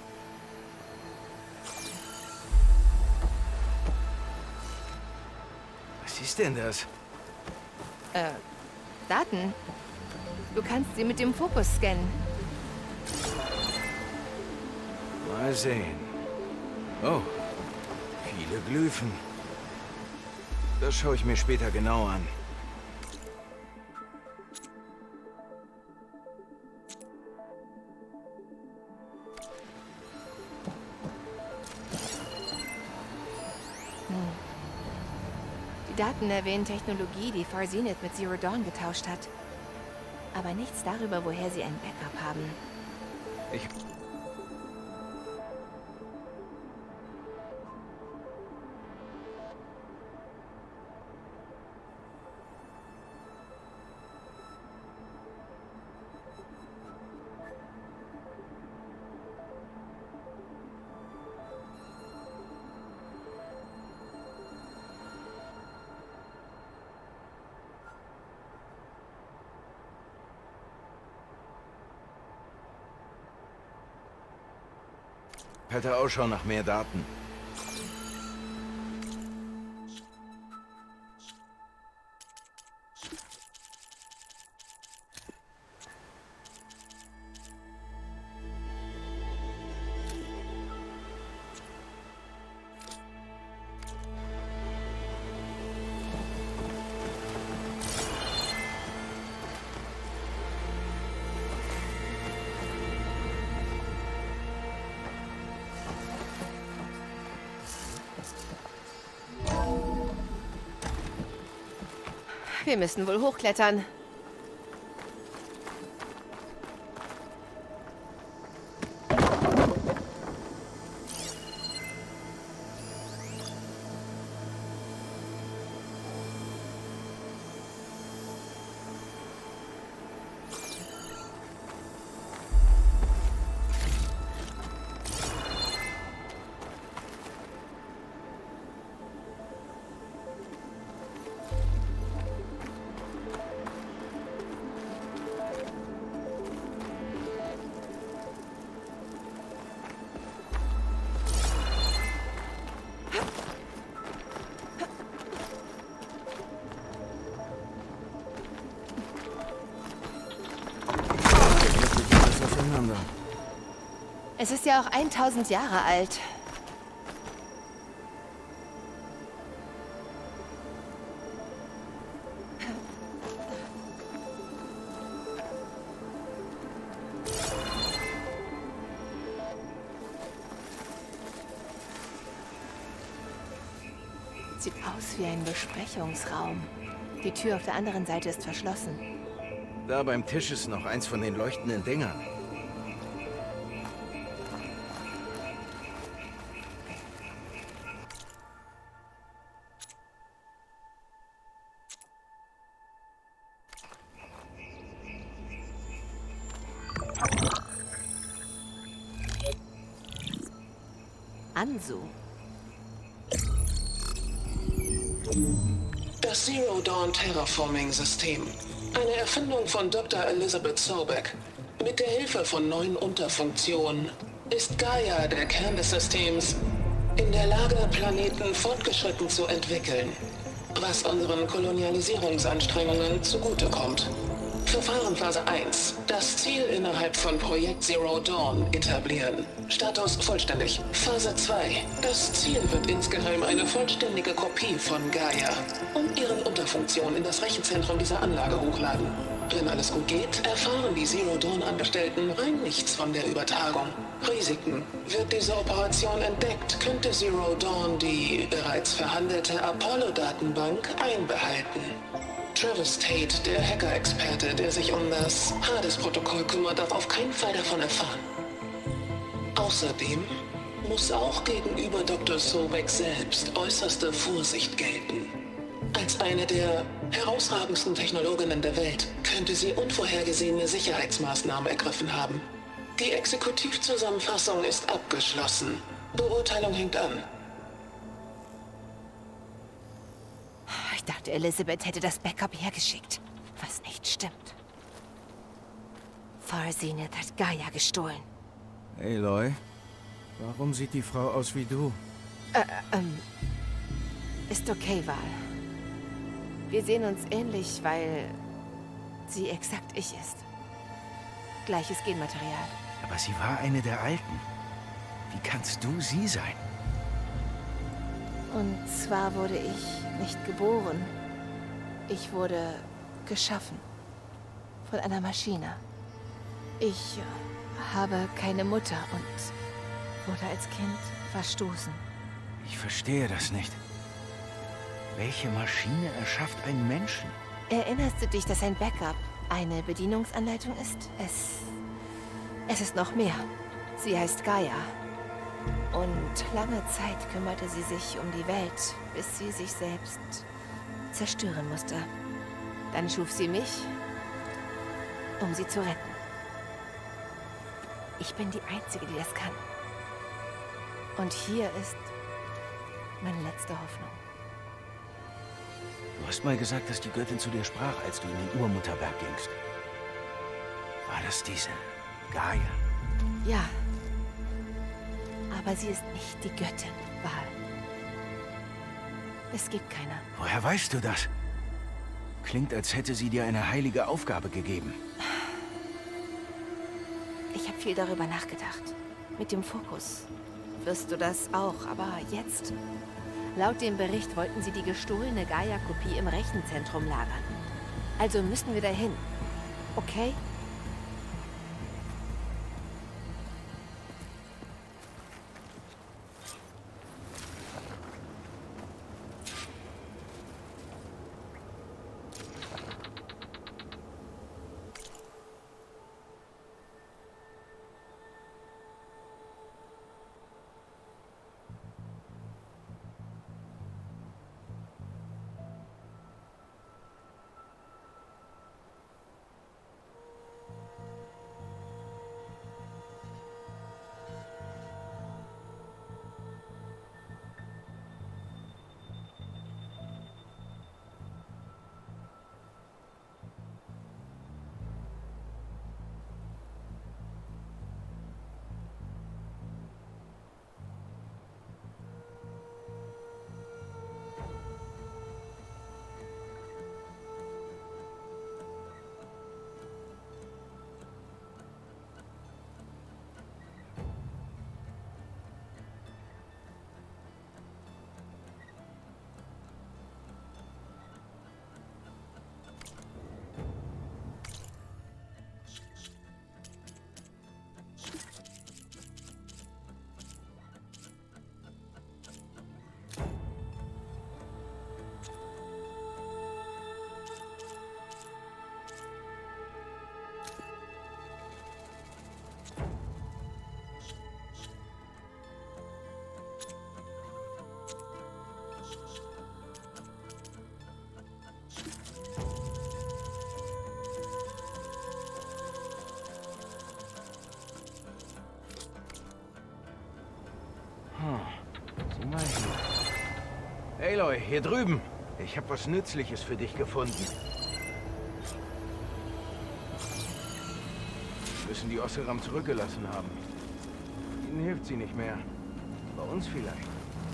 Was ist denn das? Daten. Du kannst sie mit dem Fokus scannen. Mal sehen. Oh, viele Glyphen. Das schaue ich mir später genau an. Die Daten erwähnen Technologie, die Far Zenith mit Zero Dawn getauscht hat. Aber nichts darüber, woher sie ein Backup haben. Halte Ausschau nach mehr Daten. Wir müssen wohl hochklettern. Es ist ja auch 1000 Jahre alt. Sieht aus wie ein Besprechungsraum. Die Tür auf der anderen Seite ist verschlossen. Da beim Tisch ist noch eins von den leuchtenden Dingern. Ansu. Das Zero Dawn Terraforming System. Eine Erfindung von Dr. Elizabeth Sobeck. Mit der Hilfe von 9 Unterfunktionen ist Gaia, der Kern des Systems, in der Lage, Planeten fortgeschritten zu entwickeln, was unseren Kolonialisierungsanstrengungen zugutekommt. Verfahrenphase 1. Das Ziel innerhalb von Projekt Zero Dawn etablieren. Status vollständig. Phase 2. Das Ziel wird insgeheim eine vollständige Kopie von Gaia und ihren Unterfunktionen in das Rechenzentrum dieser Anlage hochladen. Wenn alles gut geht, erfahren die Zero Dawn-Angestellten rein nichts von der Übertragung. Risiken. Wird diese Operation entdeckt, könnte Zero Dawn die bereits verhandelte Apollo-Datenbank einbehalten. Travis Tate, der Hacker-Experte, der sich um das Hades-Protokoll kümmert, darf auf keinen Fall davon erfahren. Außerdem muss auch gegenüber Dr. Sobeck selbst äußerste Vorsicht gelten. Als eine der herausragendsten Technologinnen der Welt könnte sie unvorhergesehene Sicherheitsmaßnahmen ergriffen haben. Die Exekutivzusammenfassung ist abgeschlossen. Beurteilung hängt an. Ich dachte, Elizabeth hätte das Backup hergeschickt. Was nicht stimmt. Farzenith hat Gaia gestohlen. Aloy, warum sieht die Frau aus wie du? Ist okay, Val. Wir sehen uns ähnlich, weil sie exakt ich ist. Gleiches Genmaterial. Aber sie war eine der Alten. Wie kannst du sie sein? Und zwar wurde ich nicht geboren. Ich wurde geschaffen. Von einer Maschine. Ich habe keine Mutter und wurde als Kind verstoßen. Ich verstehe das nicht. Welche Maschine erschafft einen Menschen? Erinnerst du dich, dass ein Backup eine Bedienungsanleitung ist? Es ist noch mehr. Sie heißt Gaia. Und lange Zeit kümmerte sie sich um die Welt, bis sie sich selbst zerstören musste. Dann schuf sie mich, um sie zu retten. Ich bin die Einzige, die das kann. Und hier ist meine letzte Hoffnung. Du hast mal gesagt, dass die Göttin zu dir sprach, als du in den Urmutterberg gingst. War das diese Gaia? Ja. Aber sie ist nicht die Göttin, Val. Es gibt keine. Woher weißt du das? Klingt, als hätte sie dir eine heilige Aufgabe gegeben. Ich habe viel darüber nachgedacht. Mit dem Fokus wirst du das auch, aber jetzt... Laut dem Bericht wollten sie die gestohlene Gaia-Kopie im Rechenzentrum lagern. Also müssen wir dahin. Okay? Sieh mal hier. Aloy, hier drüben. Ich habe was Nützliches für dich gefunden. Wir müssen die Osseram zurückgelassen haben. Ihnen hilft sie nicht mehr. Bei uns vielleicht.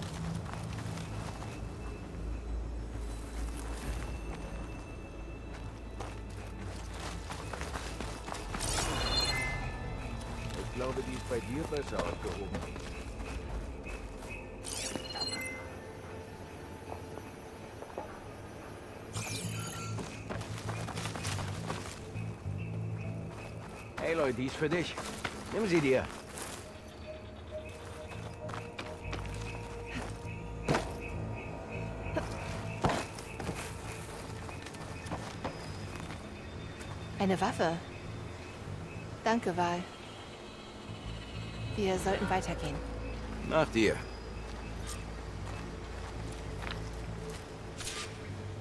Ich glaube, die ist bei dir besser aufgehoben. Aloy, die ist für dich. Nimm sie dir. Eine Waffe. Danke, Val. Wir sollten weitergehen. Nach dir.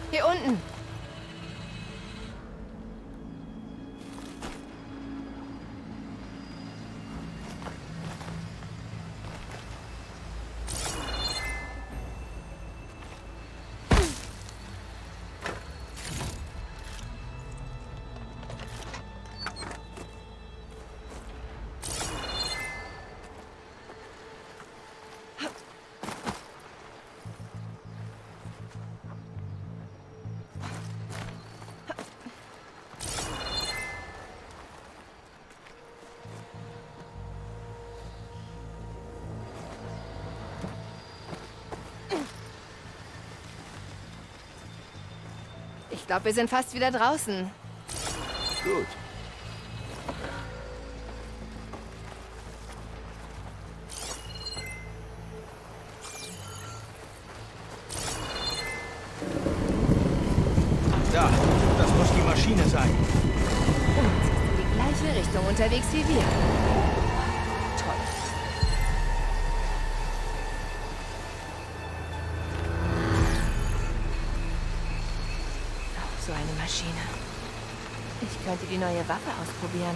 Hier unten. Ich glaube, wir sind fast wieder draußen. Gut. Da, das muss die Maschine sein. Und sie ist in die gleiche Richtung unterwegs wie wir. Toll. Oh, so eine Maschine. Ich könnte die neue Waffe ausprobieren.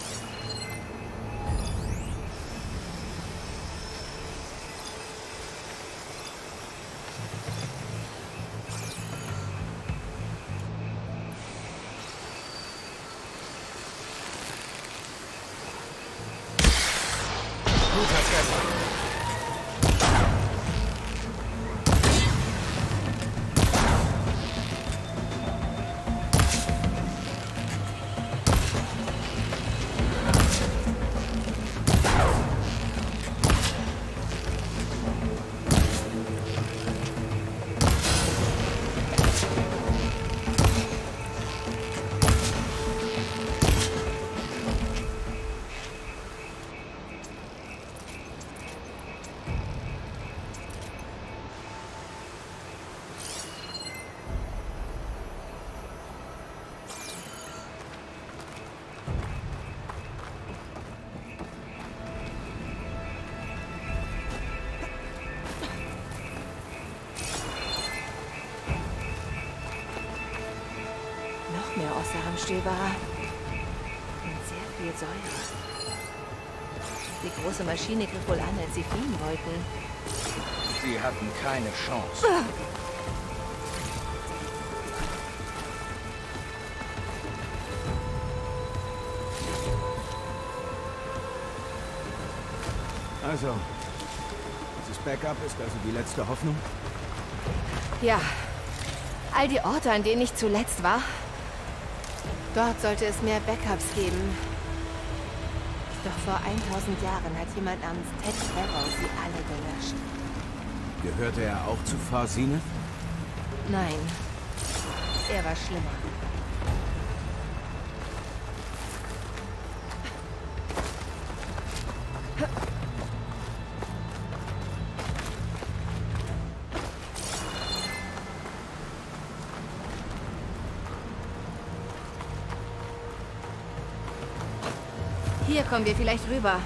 Guter Treffer. Noch mehr Ossaram-Stöberer. Und sehr viel Säure. Die große Maschine griff wohl an, als sie fliehen wollten. Sie hatten keine Chance. Also, dieses Backup ist also die letzte Hoffnung? Ja. All die Orte, an denen ich zuletzt war. Dort sollte es mehr Backups geben. Doch vor 1000 Jahren hat jemand namens Ted Barrow sie alle gelöscht. Gehörte er auch zu Farsine? Nein. Er war schlimmer. Hier kommen wir vielleicht rüber.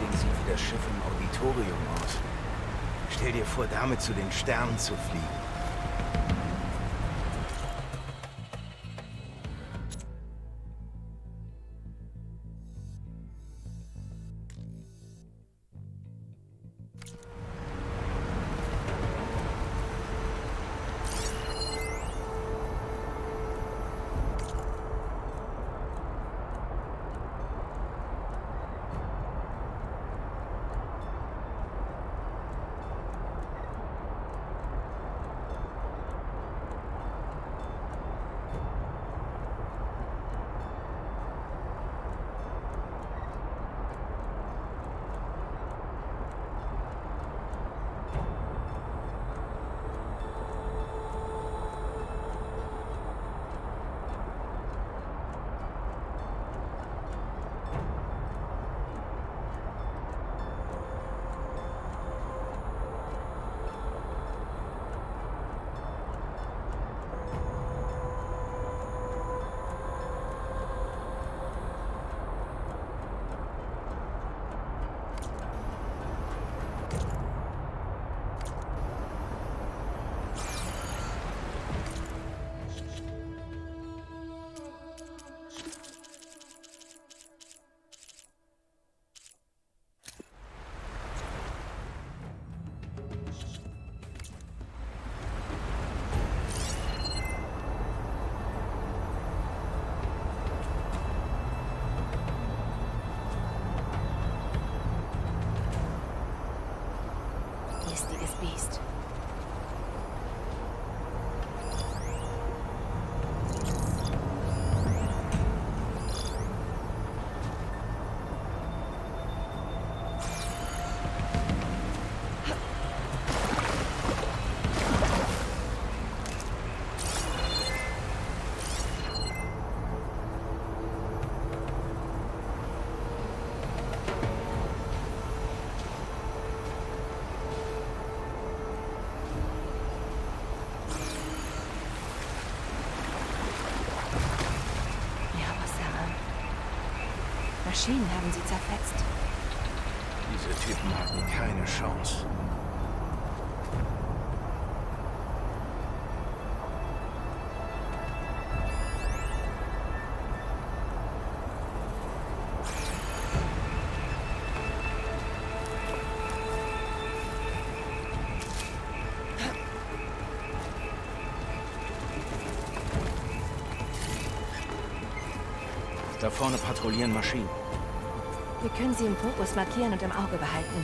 Ding sieht wie das Schiff im Auditorium aus. Stell dir vor, damit zu den Sternen zu fliegen. Listiges Biest. Maschinen haben sie zerfetzt. Diese Typen hatten keine Chance. Da vorne patrouillieren Maschinen. Wir können sie im Fokus markieren und im Auge behalten.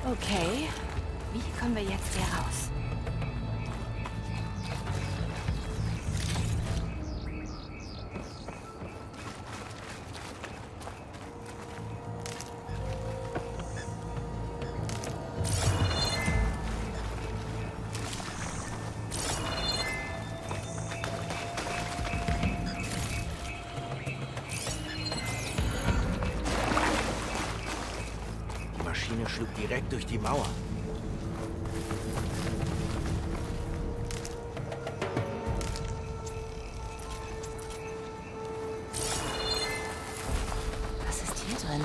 Okay. Wie kommen wir jetzt hier raus? Die Maschine schlug direkt durch die Mauer. Was ist hier drin?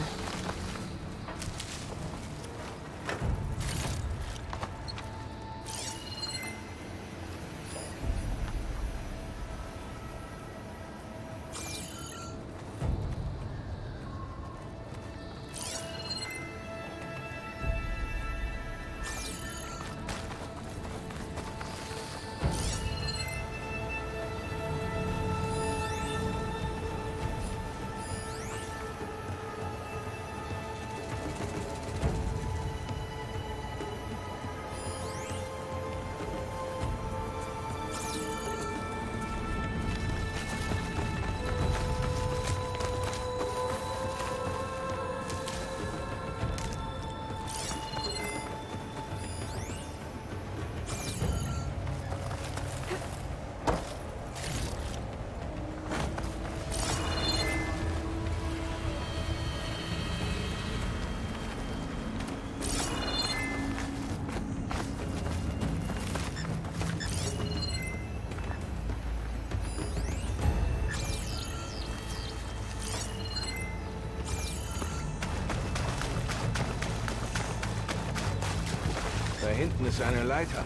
Da hinten ist eine Leiter.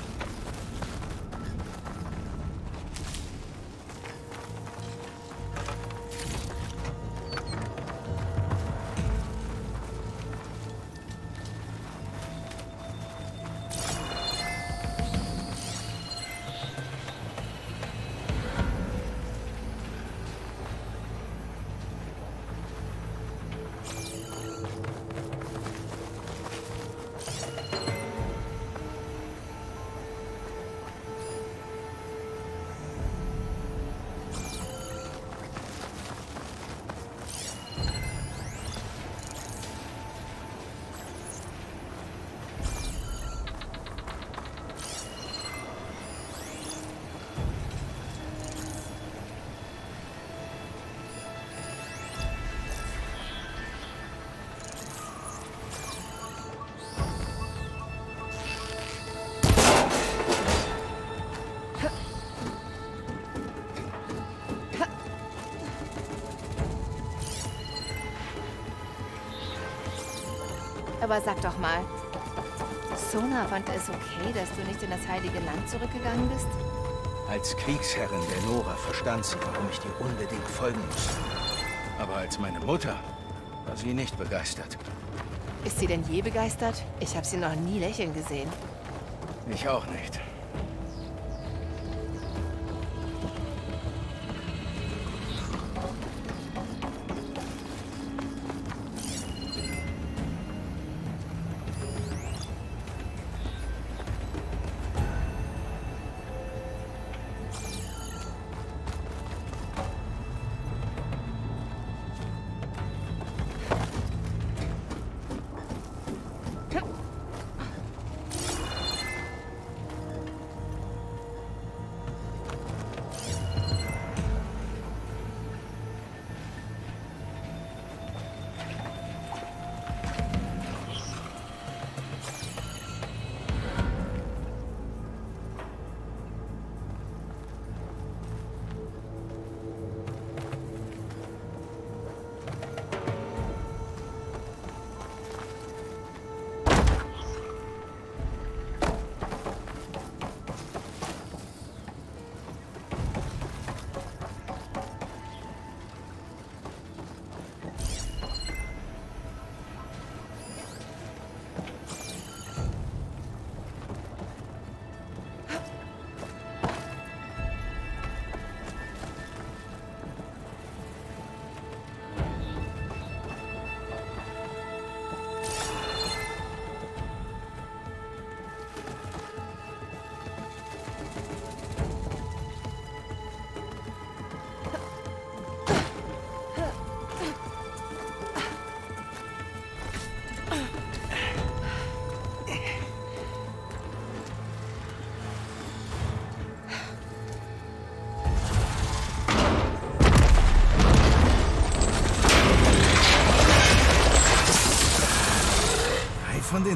Aber sag doch mal, Sona fand es okay, dass du nicht in das Heilige Land zurückgegangen bist? Als Kriegsherrin der Nora verstand sie, warum ich dir unbedingt folgen musste. Aber als meine Mutter war sie nicht begeistert. Ist sie denn je begeistert? Ich habe sie noch nie lächeln gesehen. Ich auch nicht.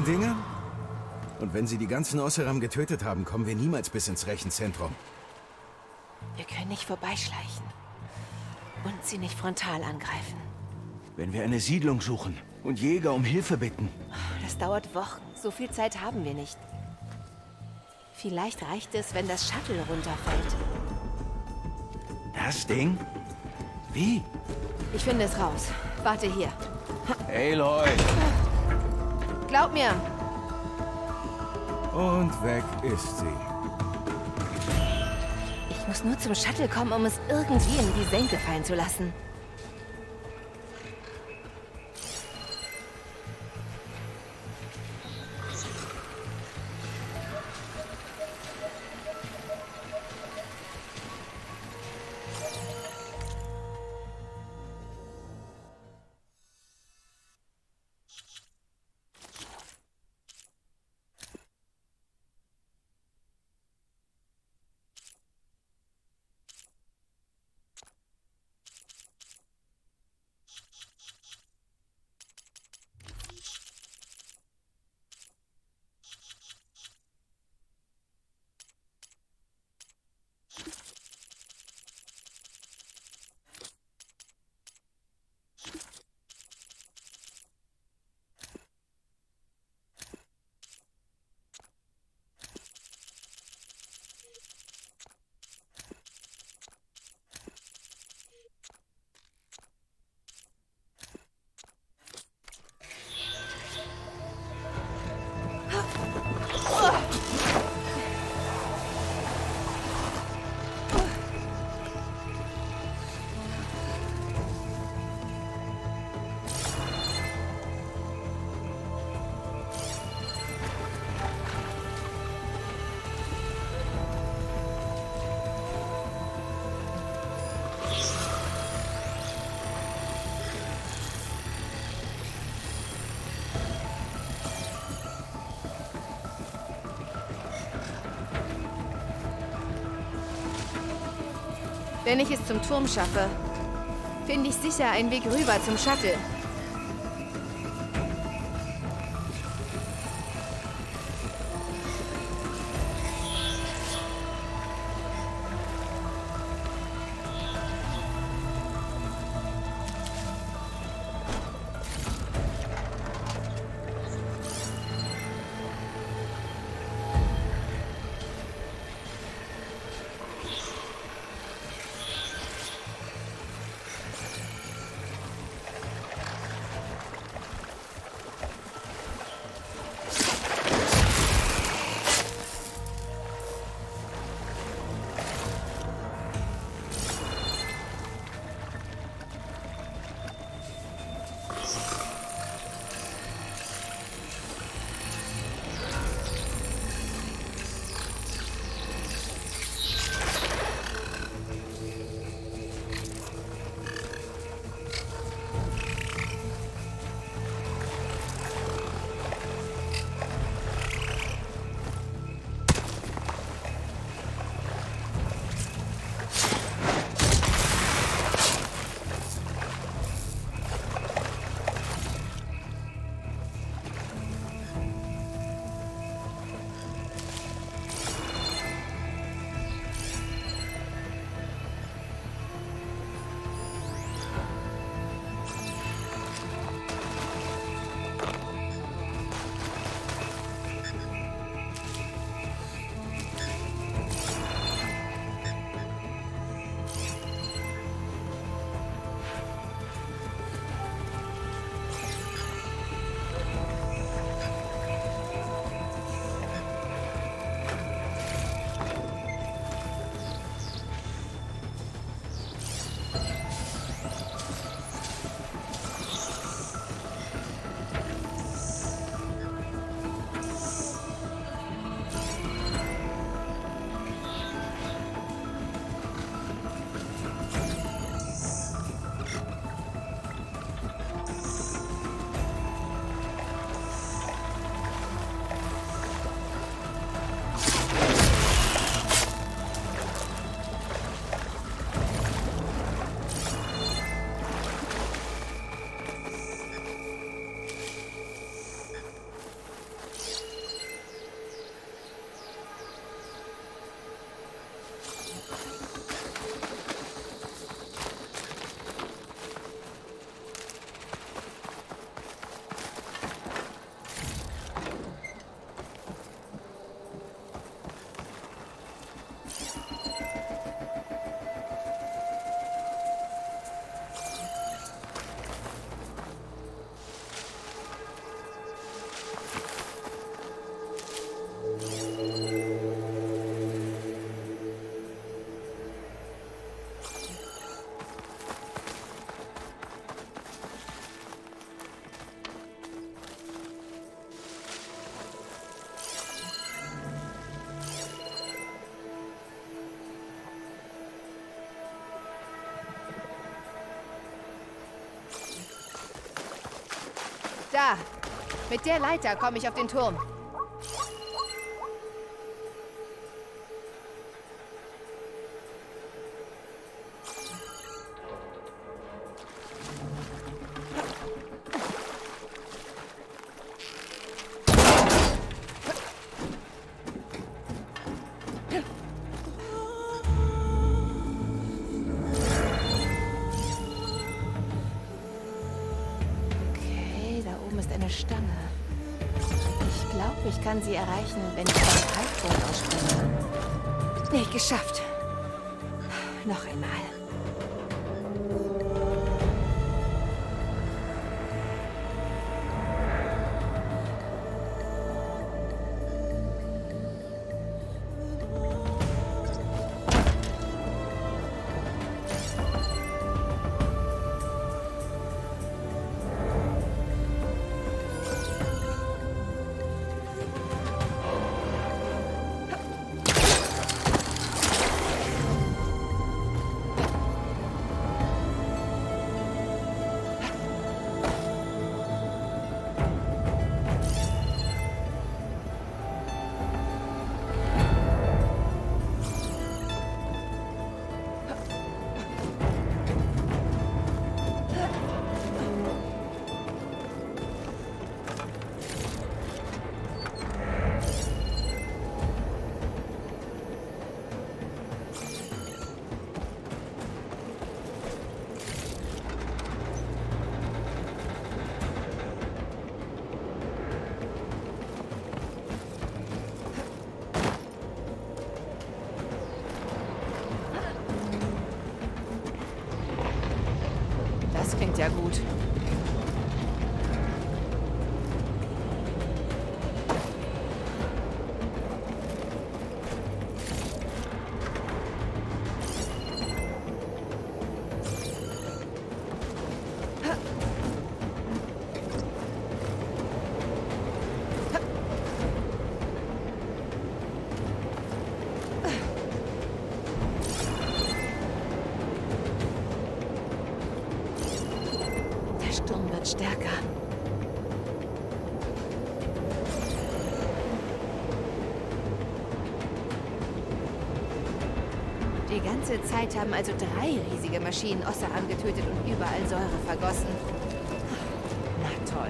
Dingern? Und wenn sie die ganzen Osseram getötet haben, kommen wir niemals bis ins Rechenzentrum. Wir können nicht vorbeischleichen. Und sie nicht frontal angreifen. Wenn wir eine Siedlung suchen und Jäger um Hilfe bitten. Das dauert Wochen. So viel Zeit haben wir nicht. Vielleicht reicht es, wenn das Shuttle runterfällt. Das Ding? Wie? Ich finde es raus. Warte hier. Aloy! Glaub mir. Und weg ist sie. Ich muss nur zum Shuttle kommen, um es irgendwie in die Senke fallen zu lassen. Wenn ich es zum Turm schaffe, finde ich sicher einen Weg rüber zum Shuttle. Da. Mit der Leiter komme ich auf den Turm. Stange. Ich glaube, ich kann sie erreichen, wenn ich ein Kaltboot ausspringe. Nicht geschafft. Noch einmal. Das klingt ja gut. Sturm wird stärker. Die ganze Zeit haben also 3 riesige Maschinen Oseram getötet und überall Säure vergossen. Na toll.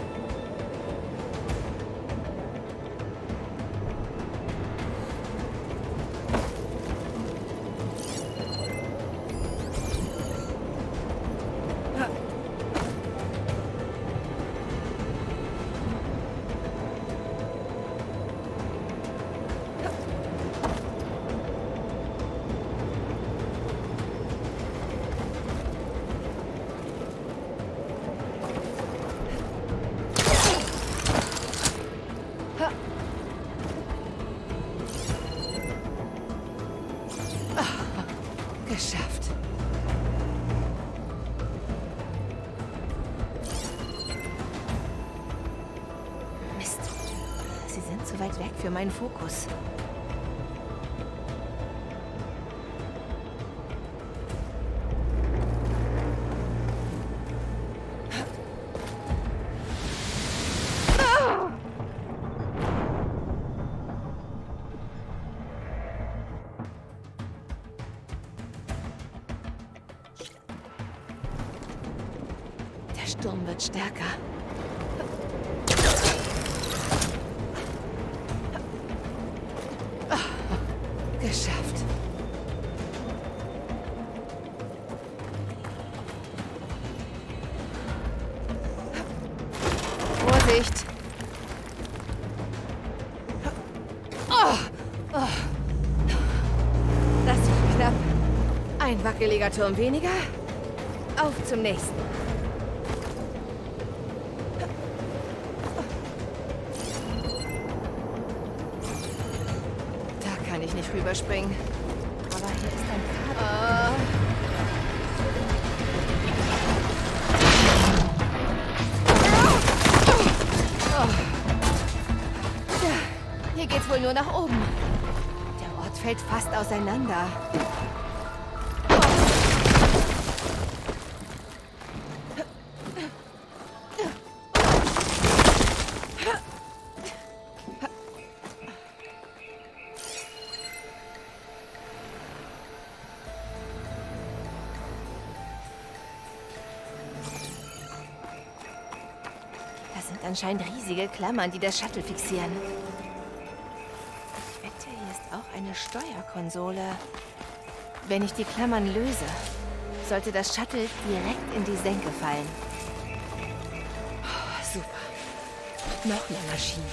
Geschafft. Mist. Sie sind zu weit weg für meinen Fokus. Der Sturm wird stärker. Geschafft. Vorsicht! Das war knapp. Ein wackeliger Turm weniger. Auf zum nächsten. Da kann ich nicht rüberspringen. Aber hier ist ein Kabel. Hier geht's wohl nur nach oben. Der Ort fällt fast auseinander. anscheinend riesige Klammern, die das Shuttle fixieren. Ich wette, hier ist auch eine Steuerkonsole. Wenn ich die Klammern löse, sollte das Shuttle direkt in die Senke fallen. Oh, super. Noch mehr Maschinen.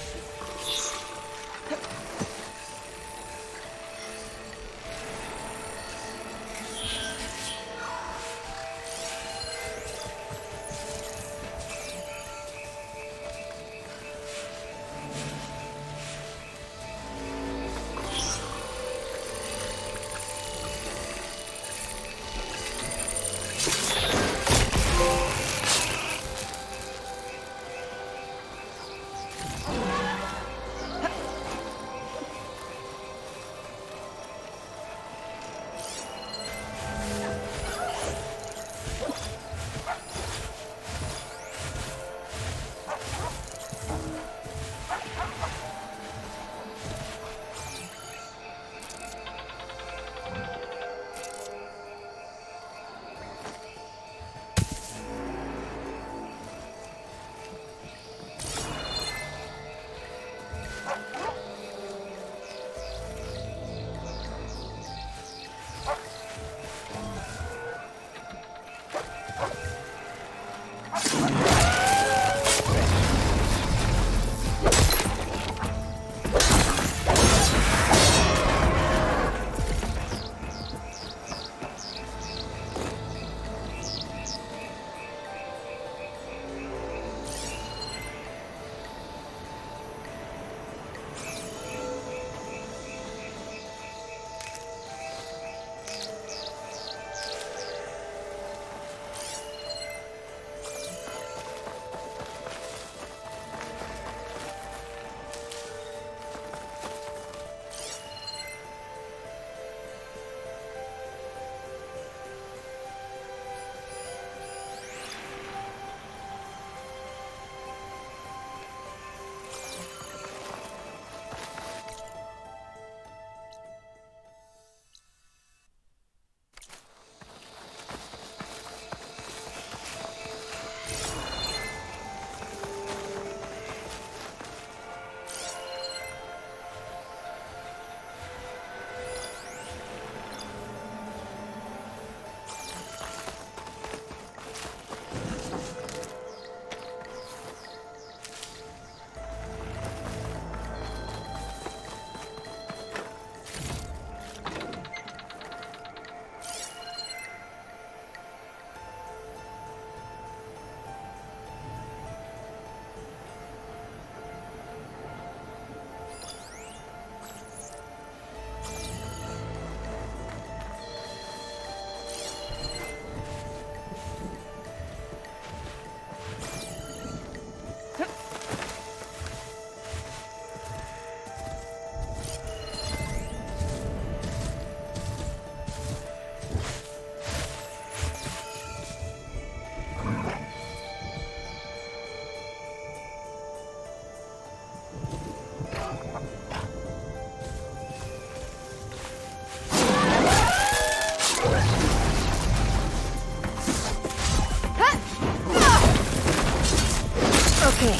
Okay.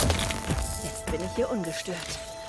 Jetzt bin ich hier ungestört.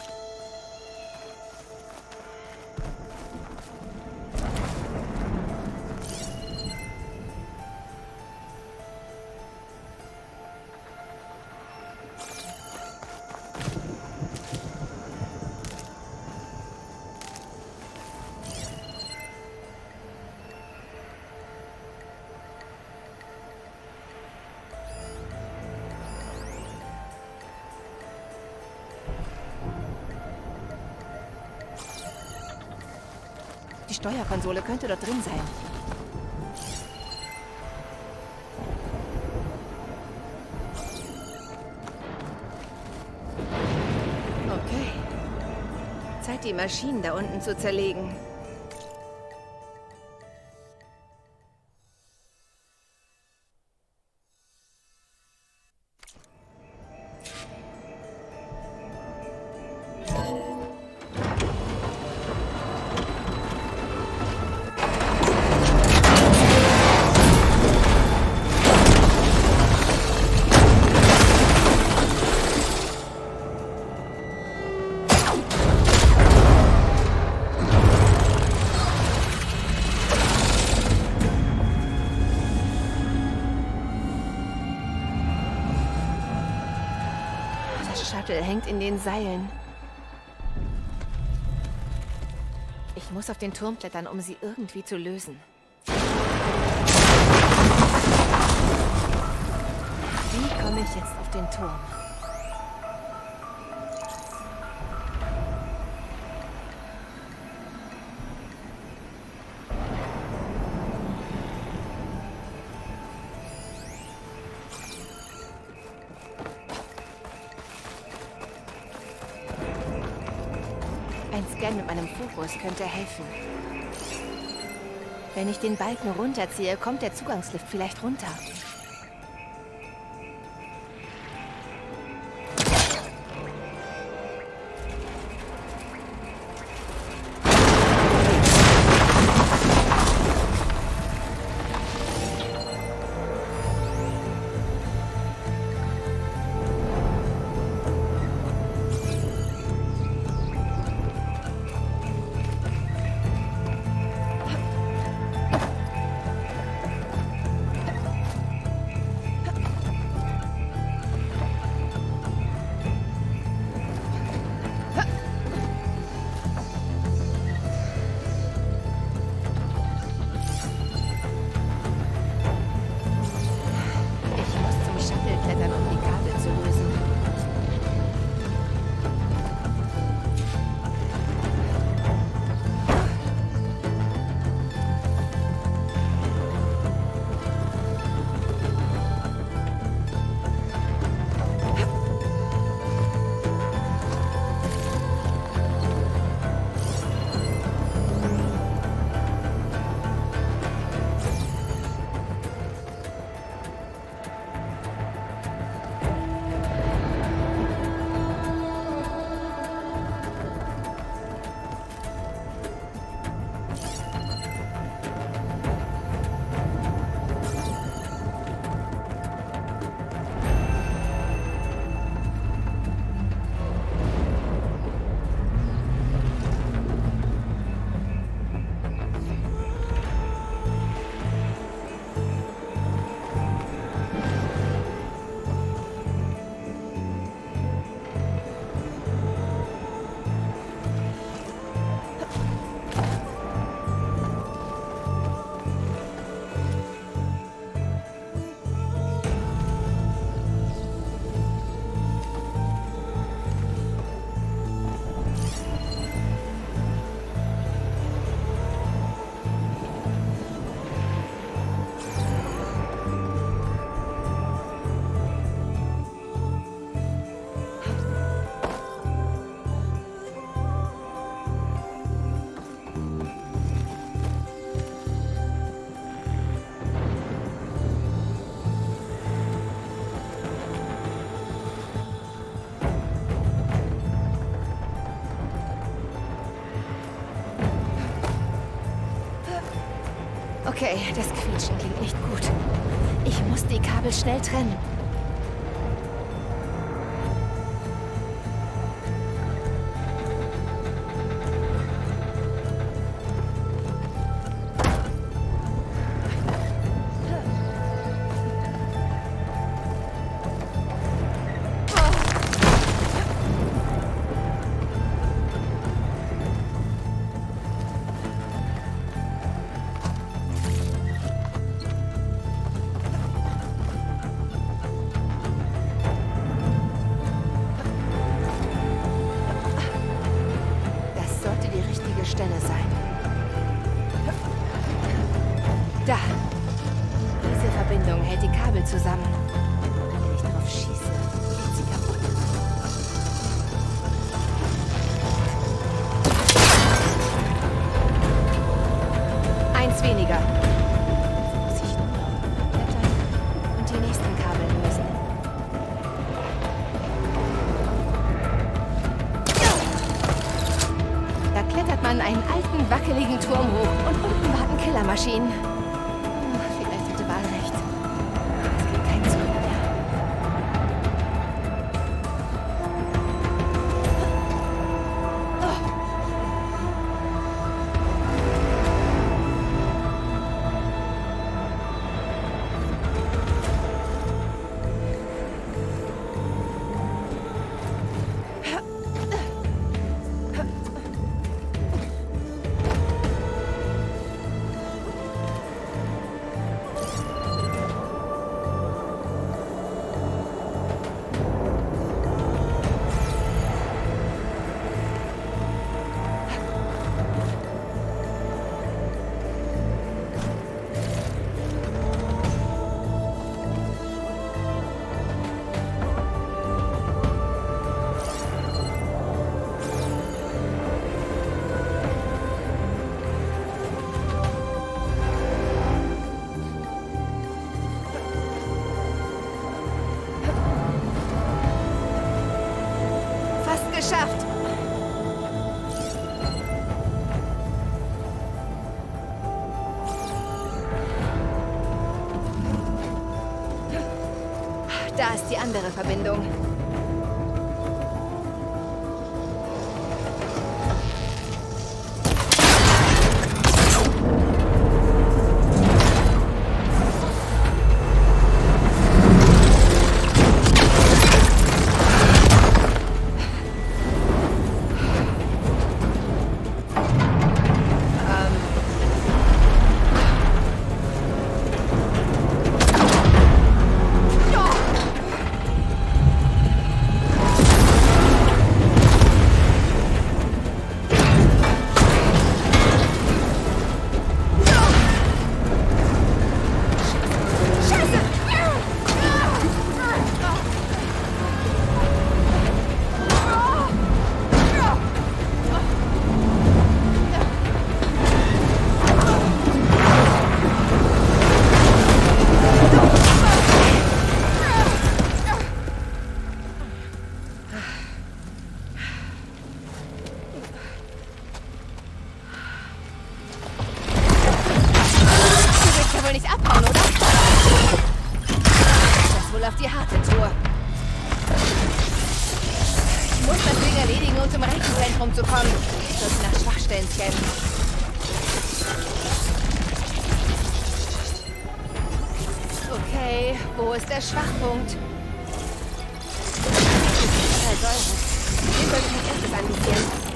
Die Steuerkonsole könnte dort drin sein. Okay. Zeit, die Maschinen da unten zu zerlegen. Shuttle hängt in den Seilen. Ich muss auf den Turm klettern, um sie irgendwie zu lösen. Wie komme ich jetzt auf den Turm? Ein Scan mit meinem Fokus könnte helfen. Wenn ich den Balken runterziehe, kommt der Zugangslift vielleicht runter. Okay, das Quietschen klingt nicht gut. Ich muss die Kabel schnell trennen. Stelle sein. Da. Diese Verbindung hält die Kabel zusammen. Wenn ich drauf schieße, geht sie kaputt. Eins weniger. Jetzt muss ich nur noch klettern und die nächsten Kabel lösen. Da klettert man einen alten, wackeligen Turm hoch und unten warten Killermaschinen. Vielleicht hatte Val recht. Es gibt kein Zurück mehr. Da ist die andere Verbindung. Okay, wo ist der Schwachpunkt? Den sollte ich als erstes anvisieren.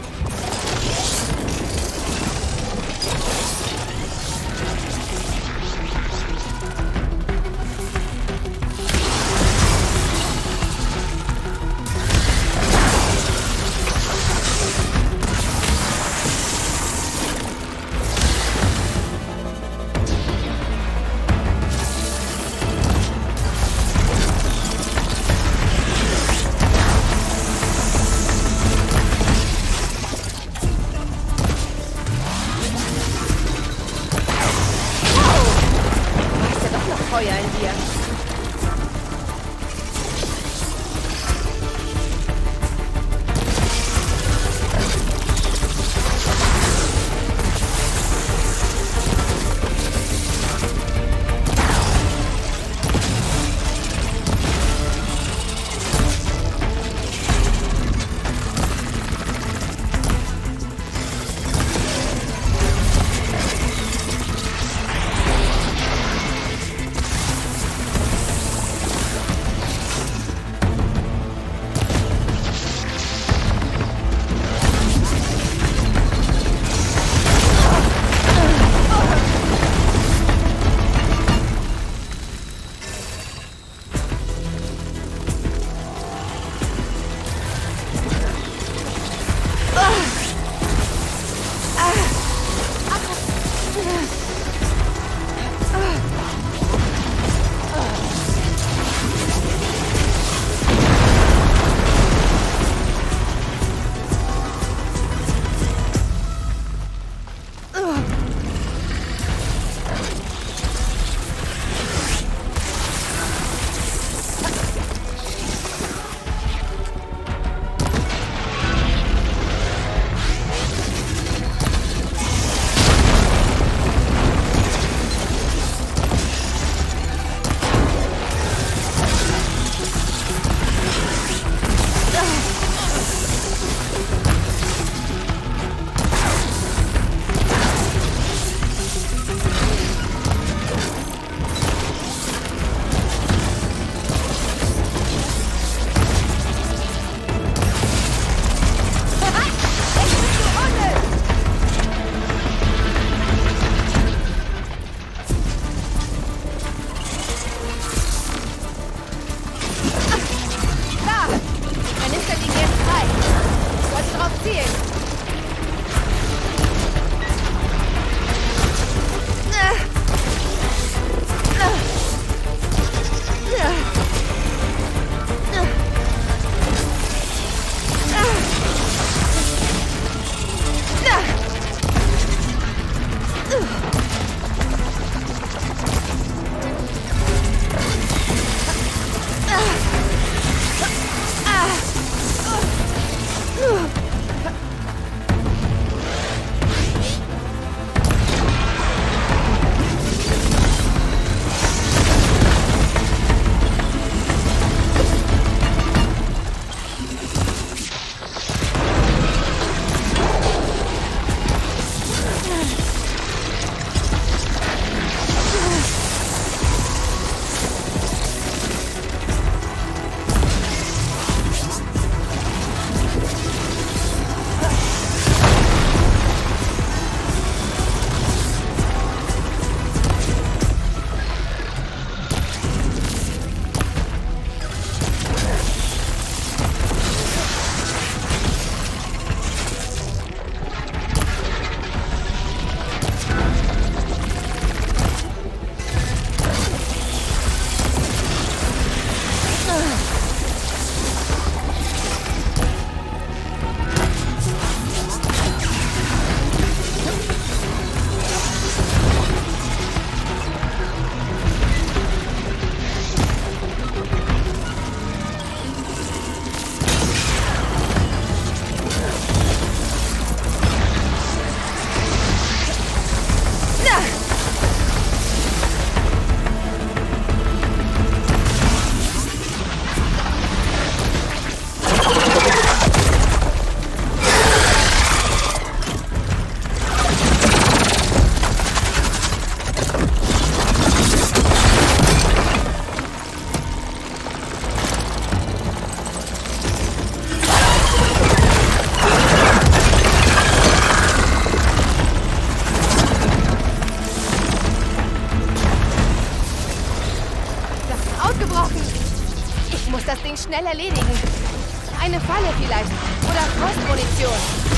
schnell erledigen. Eine Falle vielleicht. Oder Frostmunition.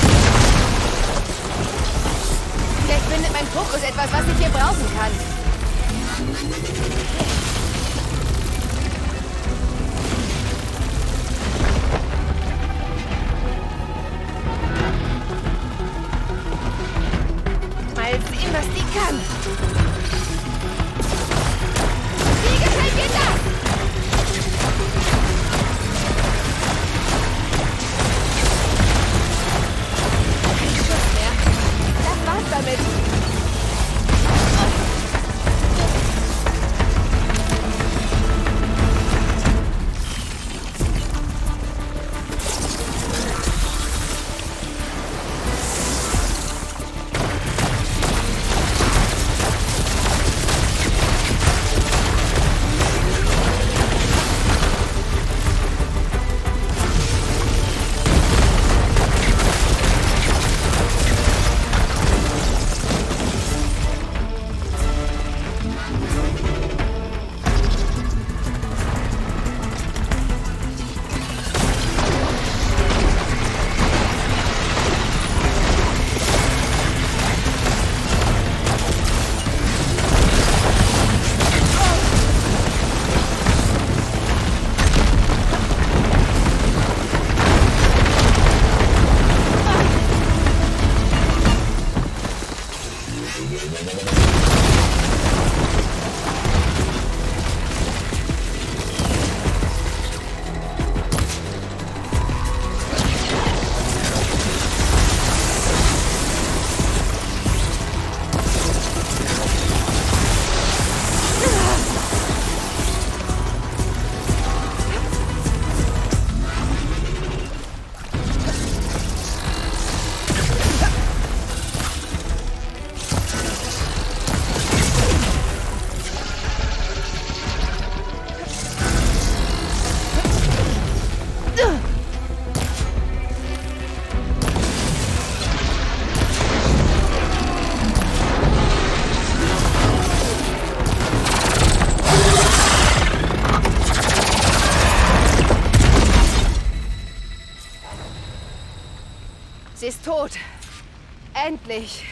Vielleicht findet mein Fokus etwas, was ich hier brauchen kann. Mal sehen, was die kann. Wie gefällt dir das? Kein Schuss mehr. Das war's damit. Sie ist tot. Endlich.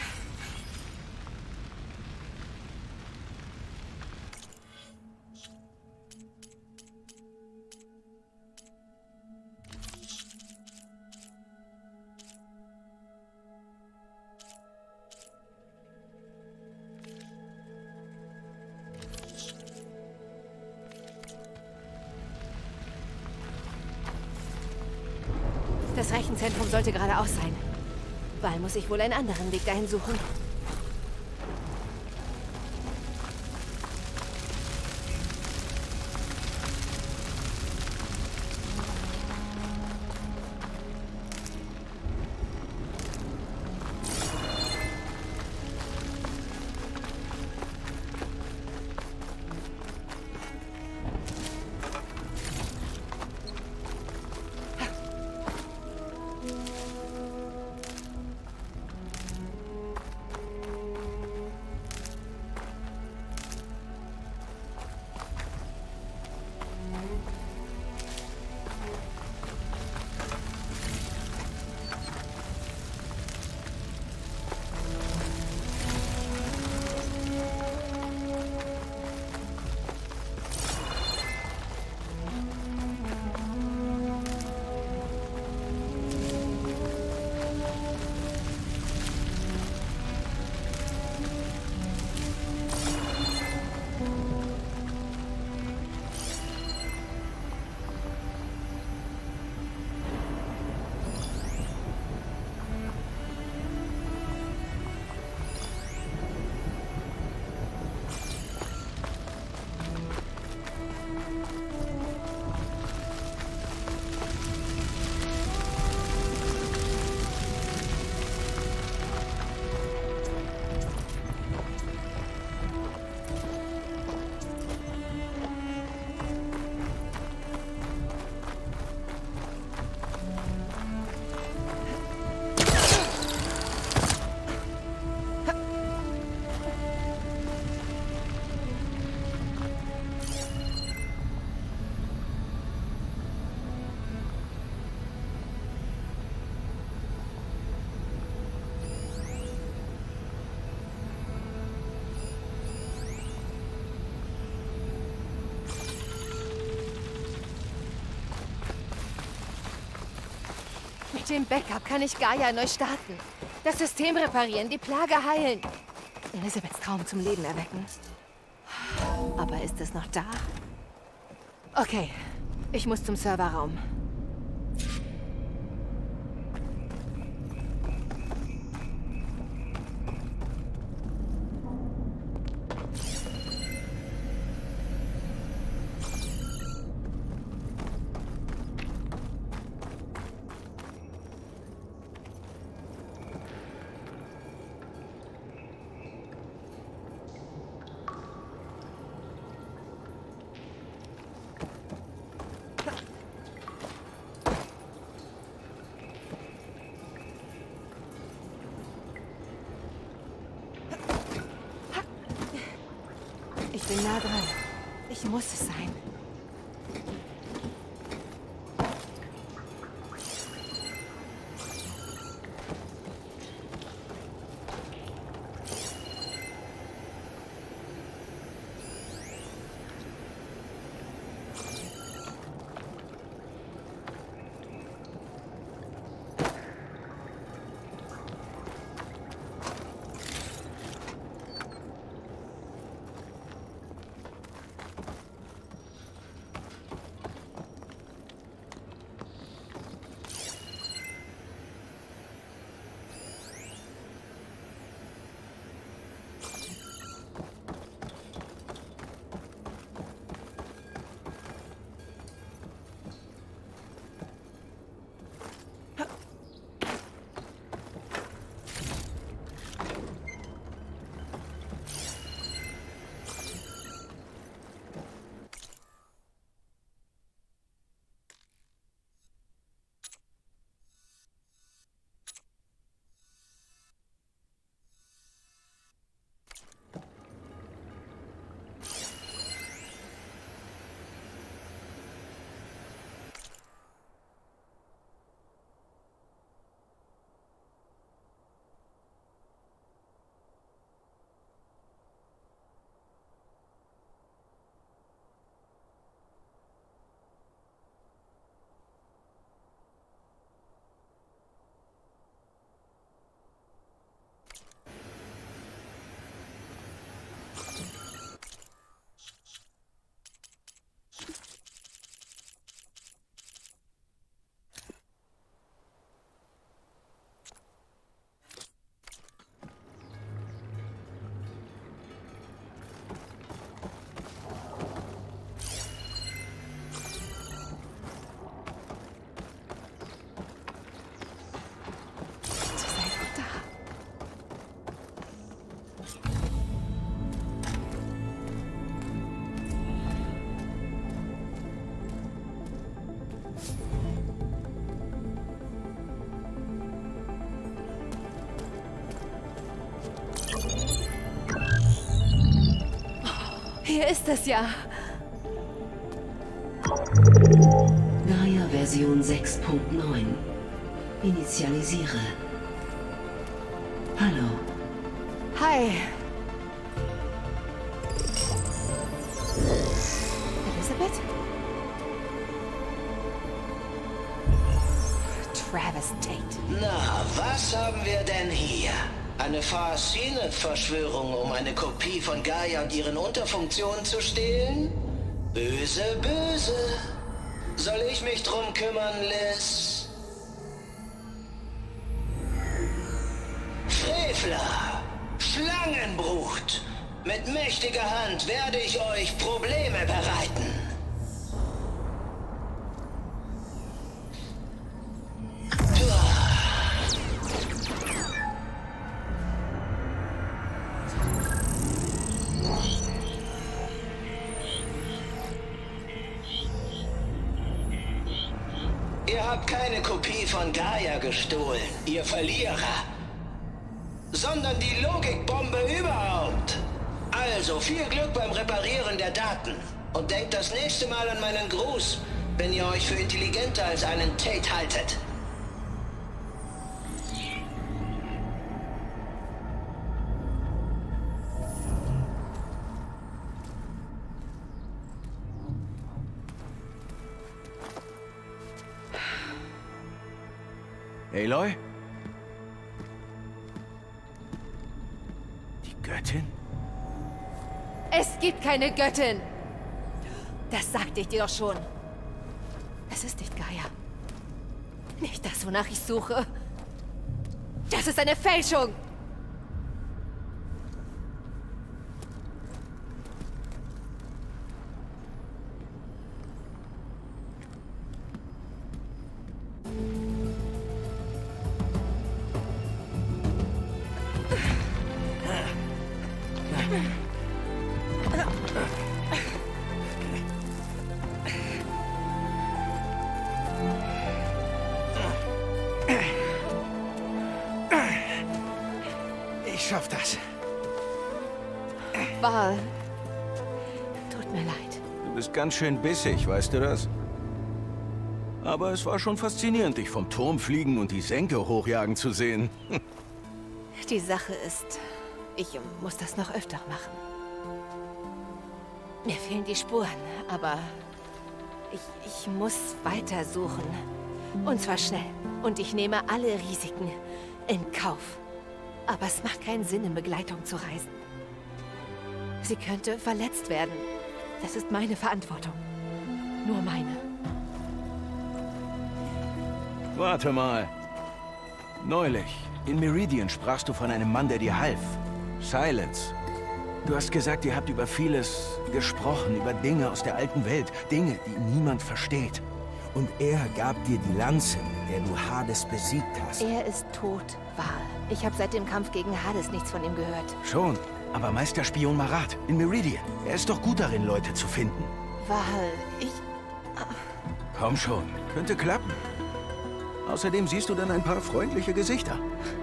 Das Rechenzentrum sollte geradeaus sein. Val muss ich wohl einen anderen Weg dahin suchen. dem Backup kann ich Gaia neu starten. Das System reparieren, die Plage heilen. Elisabeths Traum zum Leben erwecken. Aber ist es noch da? Okay, ich muss zum Serverraum. Ich bin nah dran. Ich muss es sein. Hier ist es ja. Gaia Version 6.9. Initialisiere. Hallo. Hi. Elisabeth? Travis Tate. Na, was haben wir denn hier? Eine Far-Sinnet-Verschwörung, um eine Kopie von Gaia und ihren Unterfunktionen zu stehlen? Böse, böse. Soll ich mich drum kümmern, Liz? Frevler! Schlangenbrut! Mit mächtiger Hand werde ich euch Probleme bereiten. Ihr habt keine Kopie von Gaia gestohlen, ihr Verlierer. Sondern die Logikbombe überhaupt. Also viel Glück beim Reparieren der Daten. Und denkt das nächste Mal an meinen Gruß, wenn ihr euch für intelligenter als einen Tate haltet. Aloy? Die Göttin? Es gibt keine Göttin! Das sagte ich dir doch schon. Es ist nicht Gaia. Nicht das, wonach ich suche. Das ist eine Fälschung! Ich schaff das. Val, tut mir leid. Du bist ganz schön bissig, weißt du das? Aber es war schon faszinierend, dich vom Turm fliegen und die Senke hochjagen zu sehen. Die Sache ist, ich muss das noch öfter machen. Mir fehlen die Spuren, aber ich muss weitersuchen. Und zwar schnell. Und ich nehme alle Risiken in Kauf. Aber es macht keinen Sinn, in Begleitung zu reisen. Sie könnte verletzt werden. Das ist meine Verantwortung. Nur meine. Warte mal. Neulich, in Meridian sprachst du von einem Mann, der dir half. Silence. Du hast gesagt, ihr habt über vieles gesprochen, über Dinge aus der alten Welt. Dinge, die niemand versteht. Und er gab dir die Lanze, mit der du Hades besiegt hast. Er ist tot, Val. Ich habe seit dem Kampf gegen Hades nichts von ihm gehört. Schon, aber Meisterspion Marat in Meridian. Er ist doch gut darin, Leute zu finden. Val, Komm schon, könnte klappen. Außerdem siehst du dann ein paar freundliche Gesichter.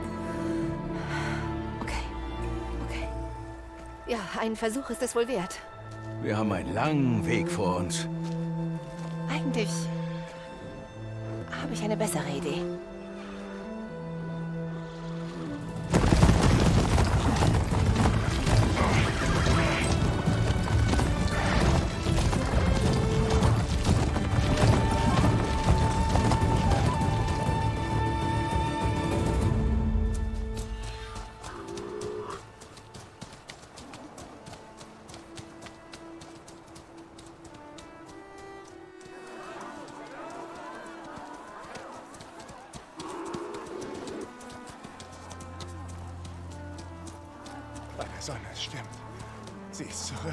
Okay. Ja, ein Versuch ist es wohl wert. Wir haben einen langen Weg vor uns. Eigentlich habe ich eine bessere Idee. Die Sonne, es stimmt. Sie ist zurück.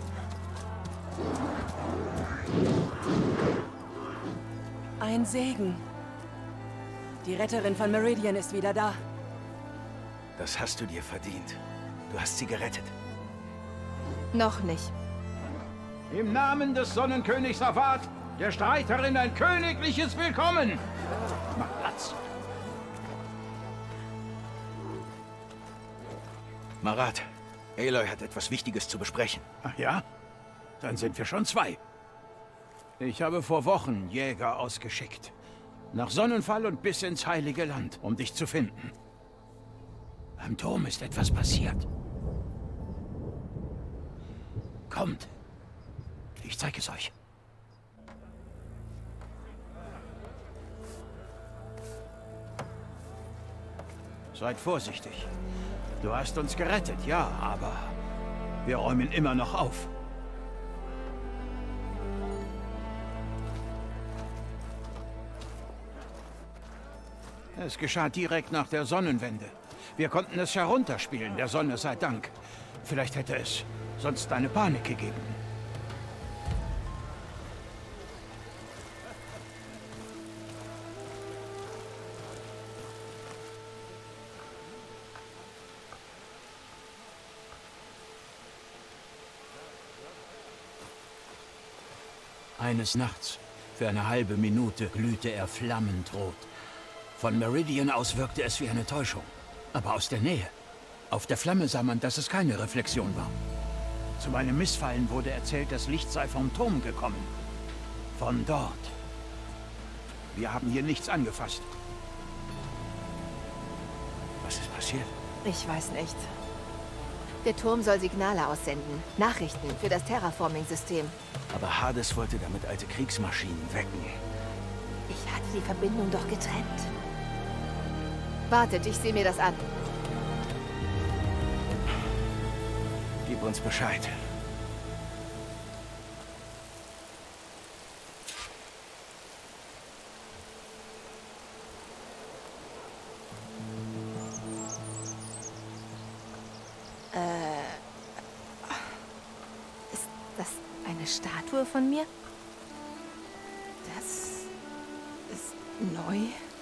Ein Segen. Die Retterin von Meridian ist wieder da. Das hast du dir verdient. Du hast sie gerettet. Noch nicht. Im Namen des Sonnenkönigs Savad, der Streiterin, ein königliches Willkommen! Mach Platz! Marat, Aloy hat etwas Wichtiges zu besprechen. Ach ja? Dann sind wir schon zwei. Ich habe vor Wochen Jäger ausgeschickt. Nach Sonnenfall und bis ins Heilige Land, um dich zu finden. Am Turm ist etwas passiert. Kommt. Ich zeige es euch. Seid vorsichtig. Du hast uns gerettet, ja, aber wir räumen immer noch auf. Es geschah direkt nach der Sonnenwende. Wir konnten es herunterspielen, der Sonne sei Dank. Vielleicht hätte es sonst eine Panik gegeben. Eines Nachts, für eine halbe Minute, glühte er flammendrot. Von Meridian aus wirkte es wie eine Täuschung. Aber aus der Nähe. Auf der Flamme sah man, dass es keine Reflexion war. Zu meinem Missfallen wurde erzählt, das Licht sei vom Turm gekommen. Von dort. Wir haben hier nichts angefasst. Was ist passiert? Ich weiß nicht. Der Turm soll Signale aussenden. Nachrichten für das Terraforming-System. Aber Hades wollte damit alte Kriegsmaschinen wecken. Ich hatte die Verbindung doch getrennt. Wartet, ich sehe mir das an. Gib uns Bescheid. Ist das eine Statue von mir? Das ist neu.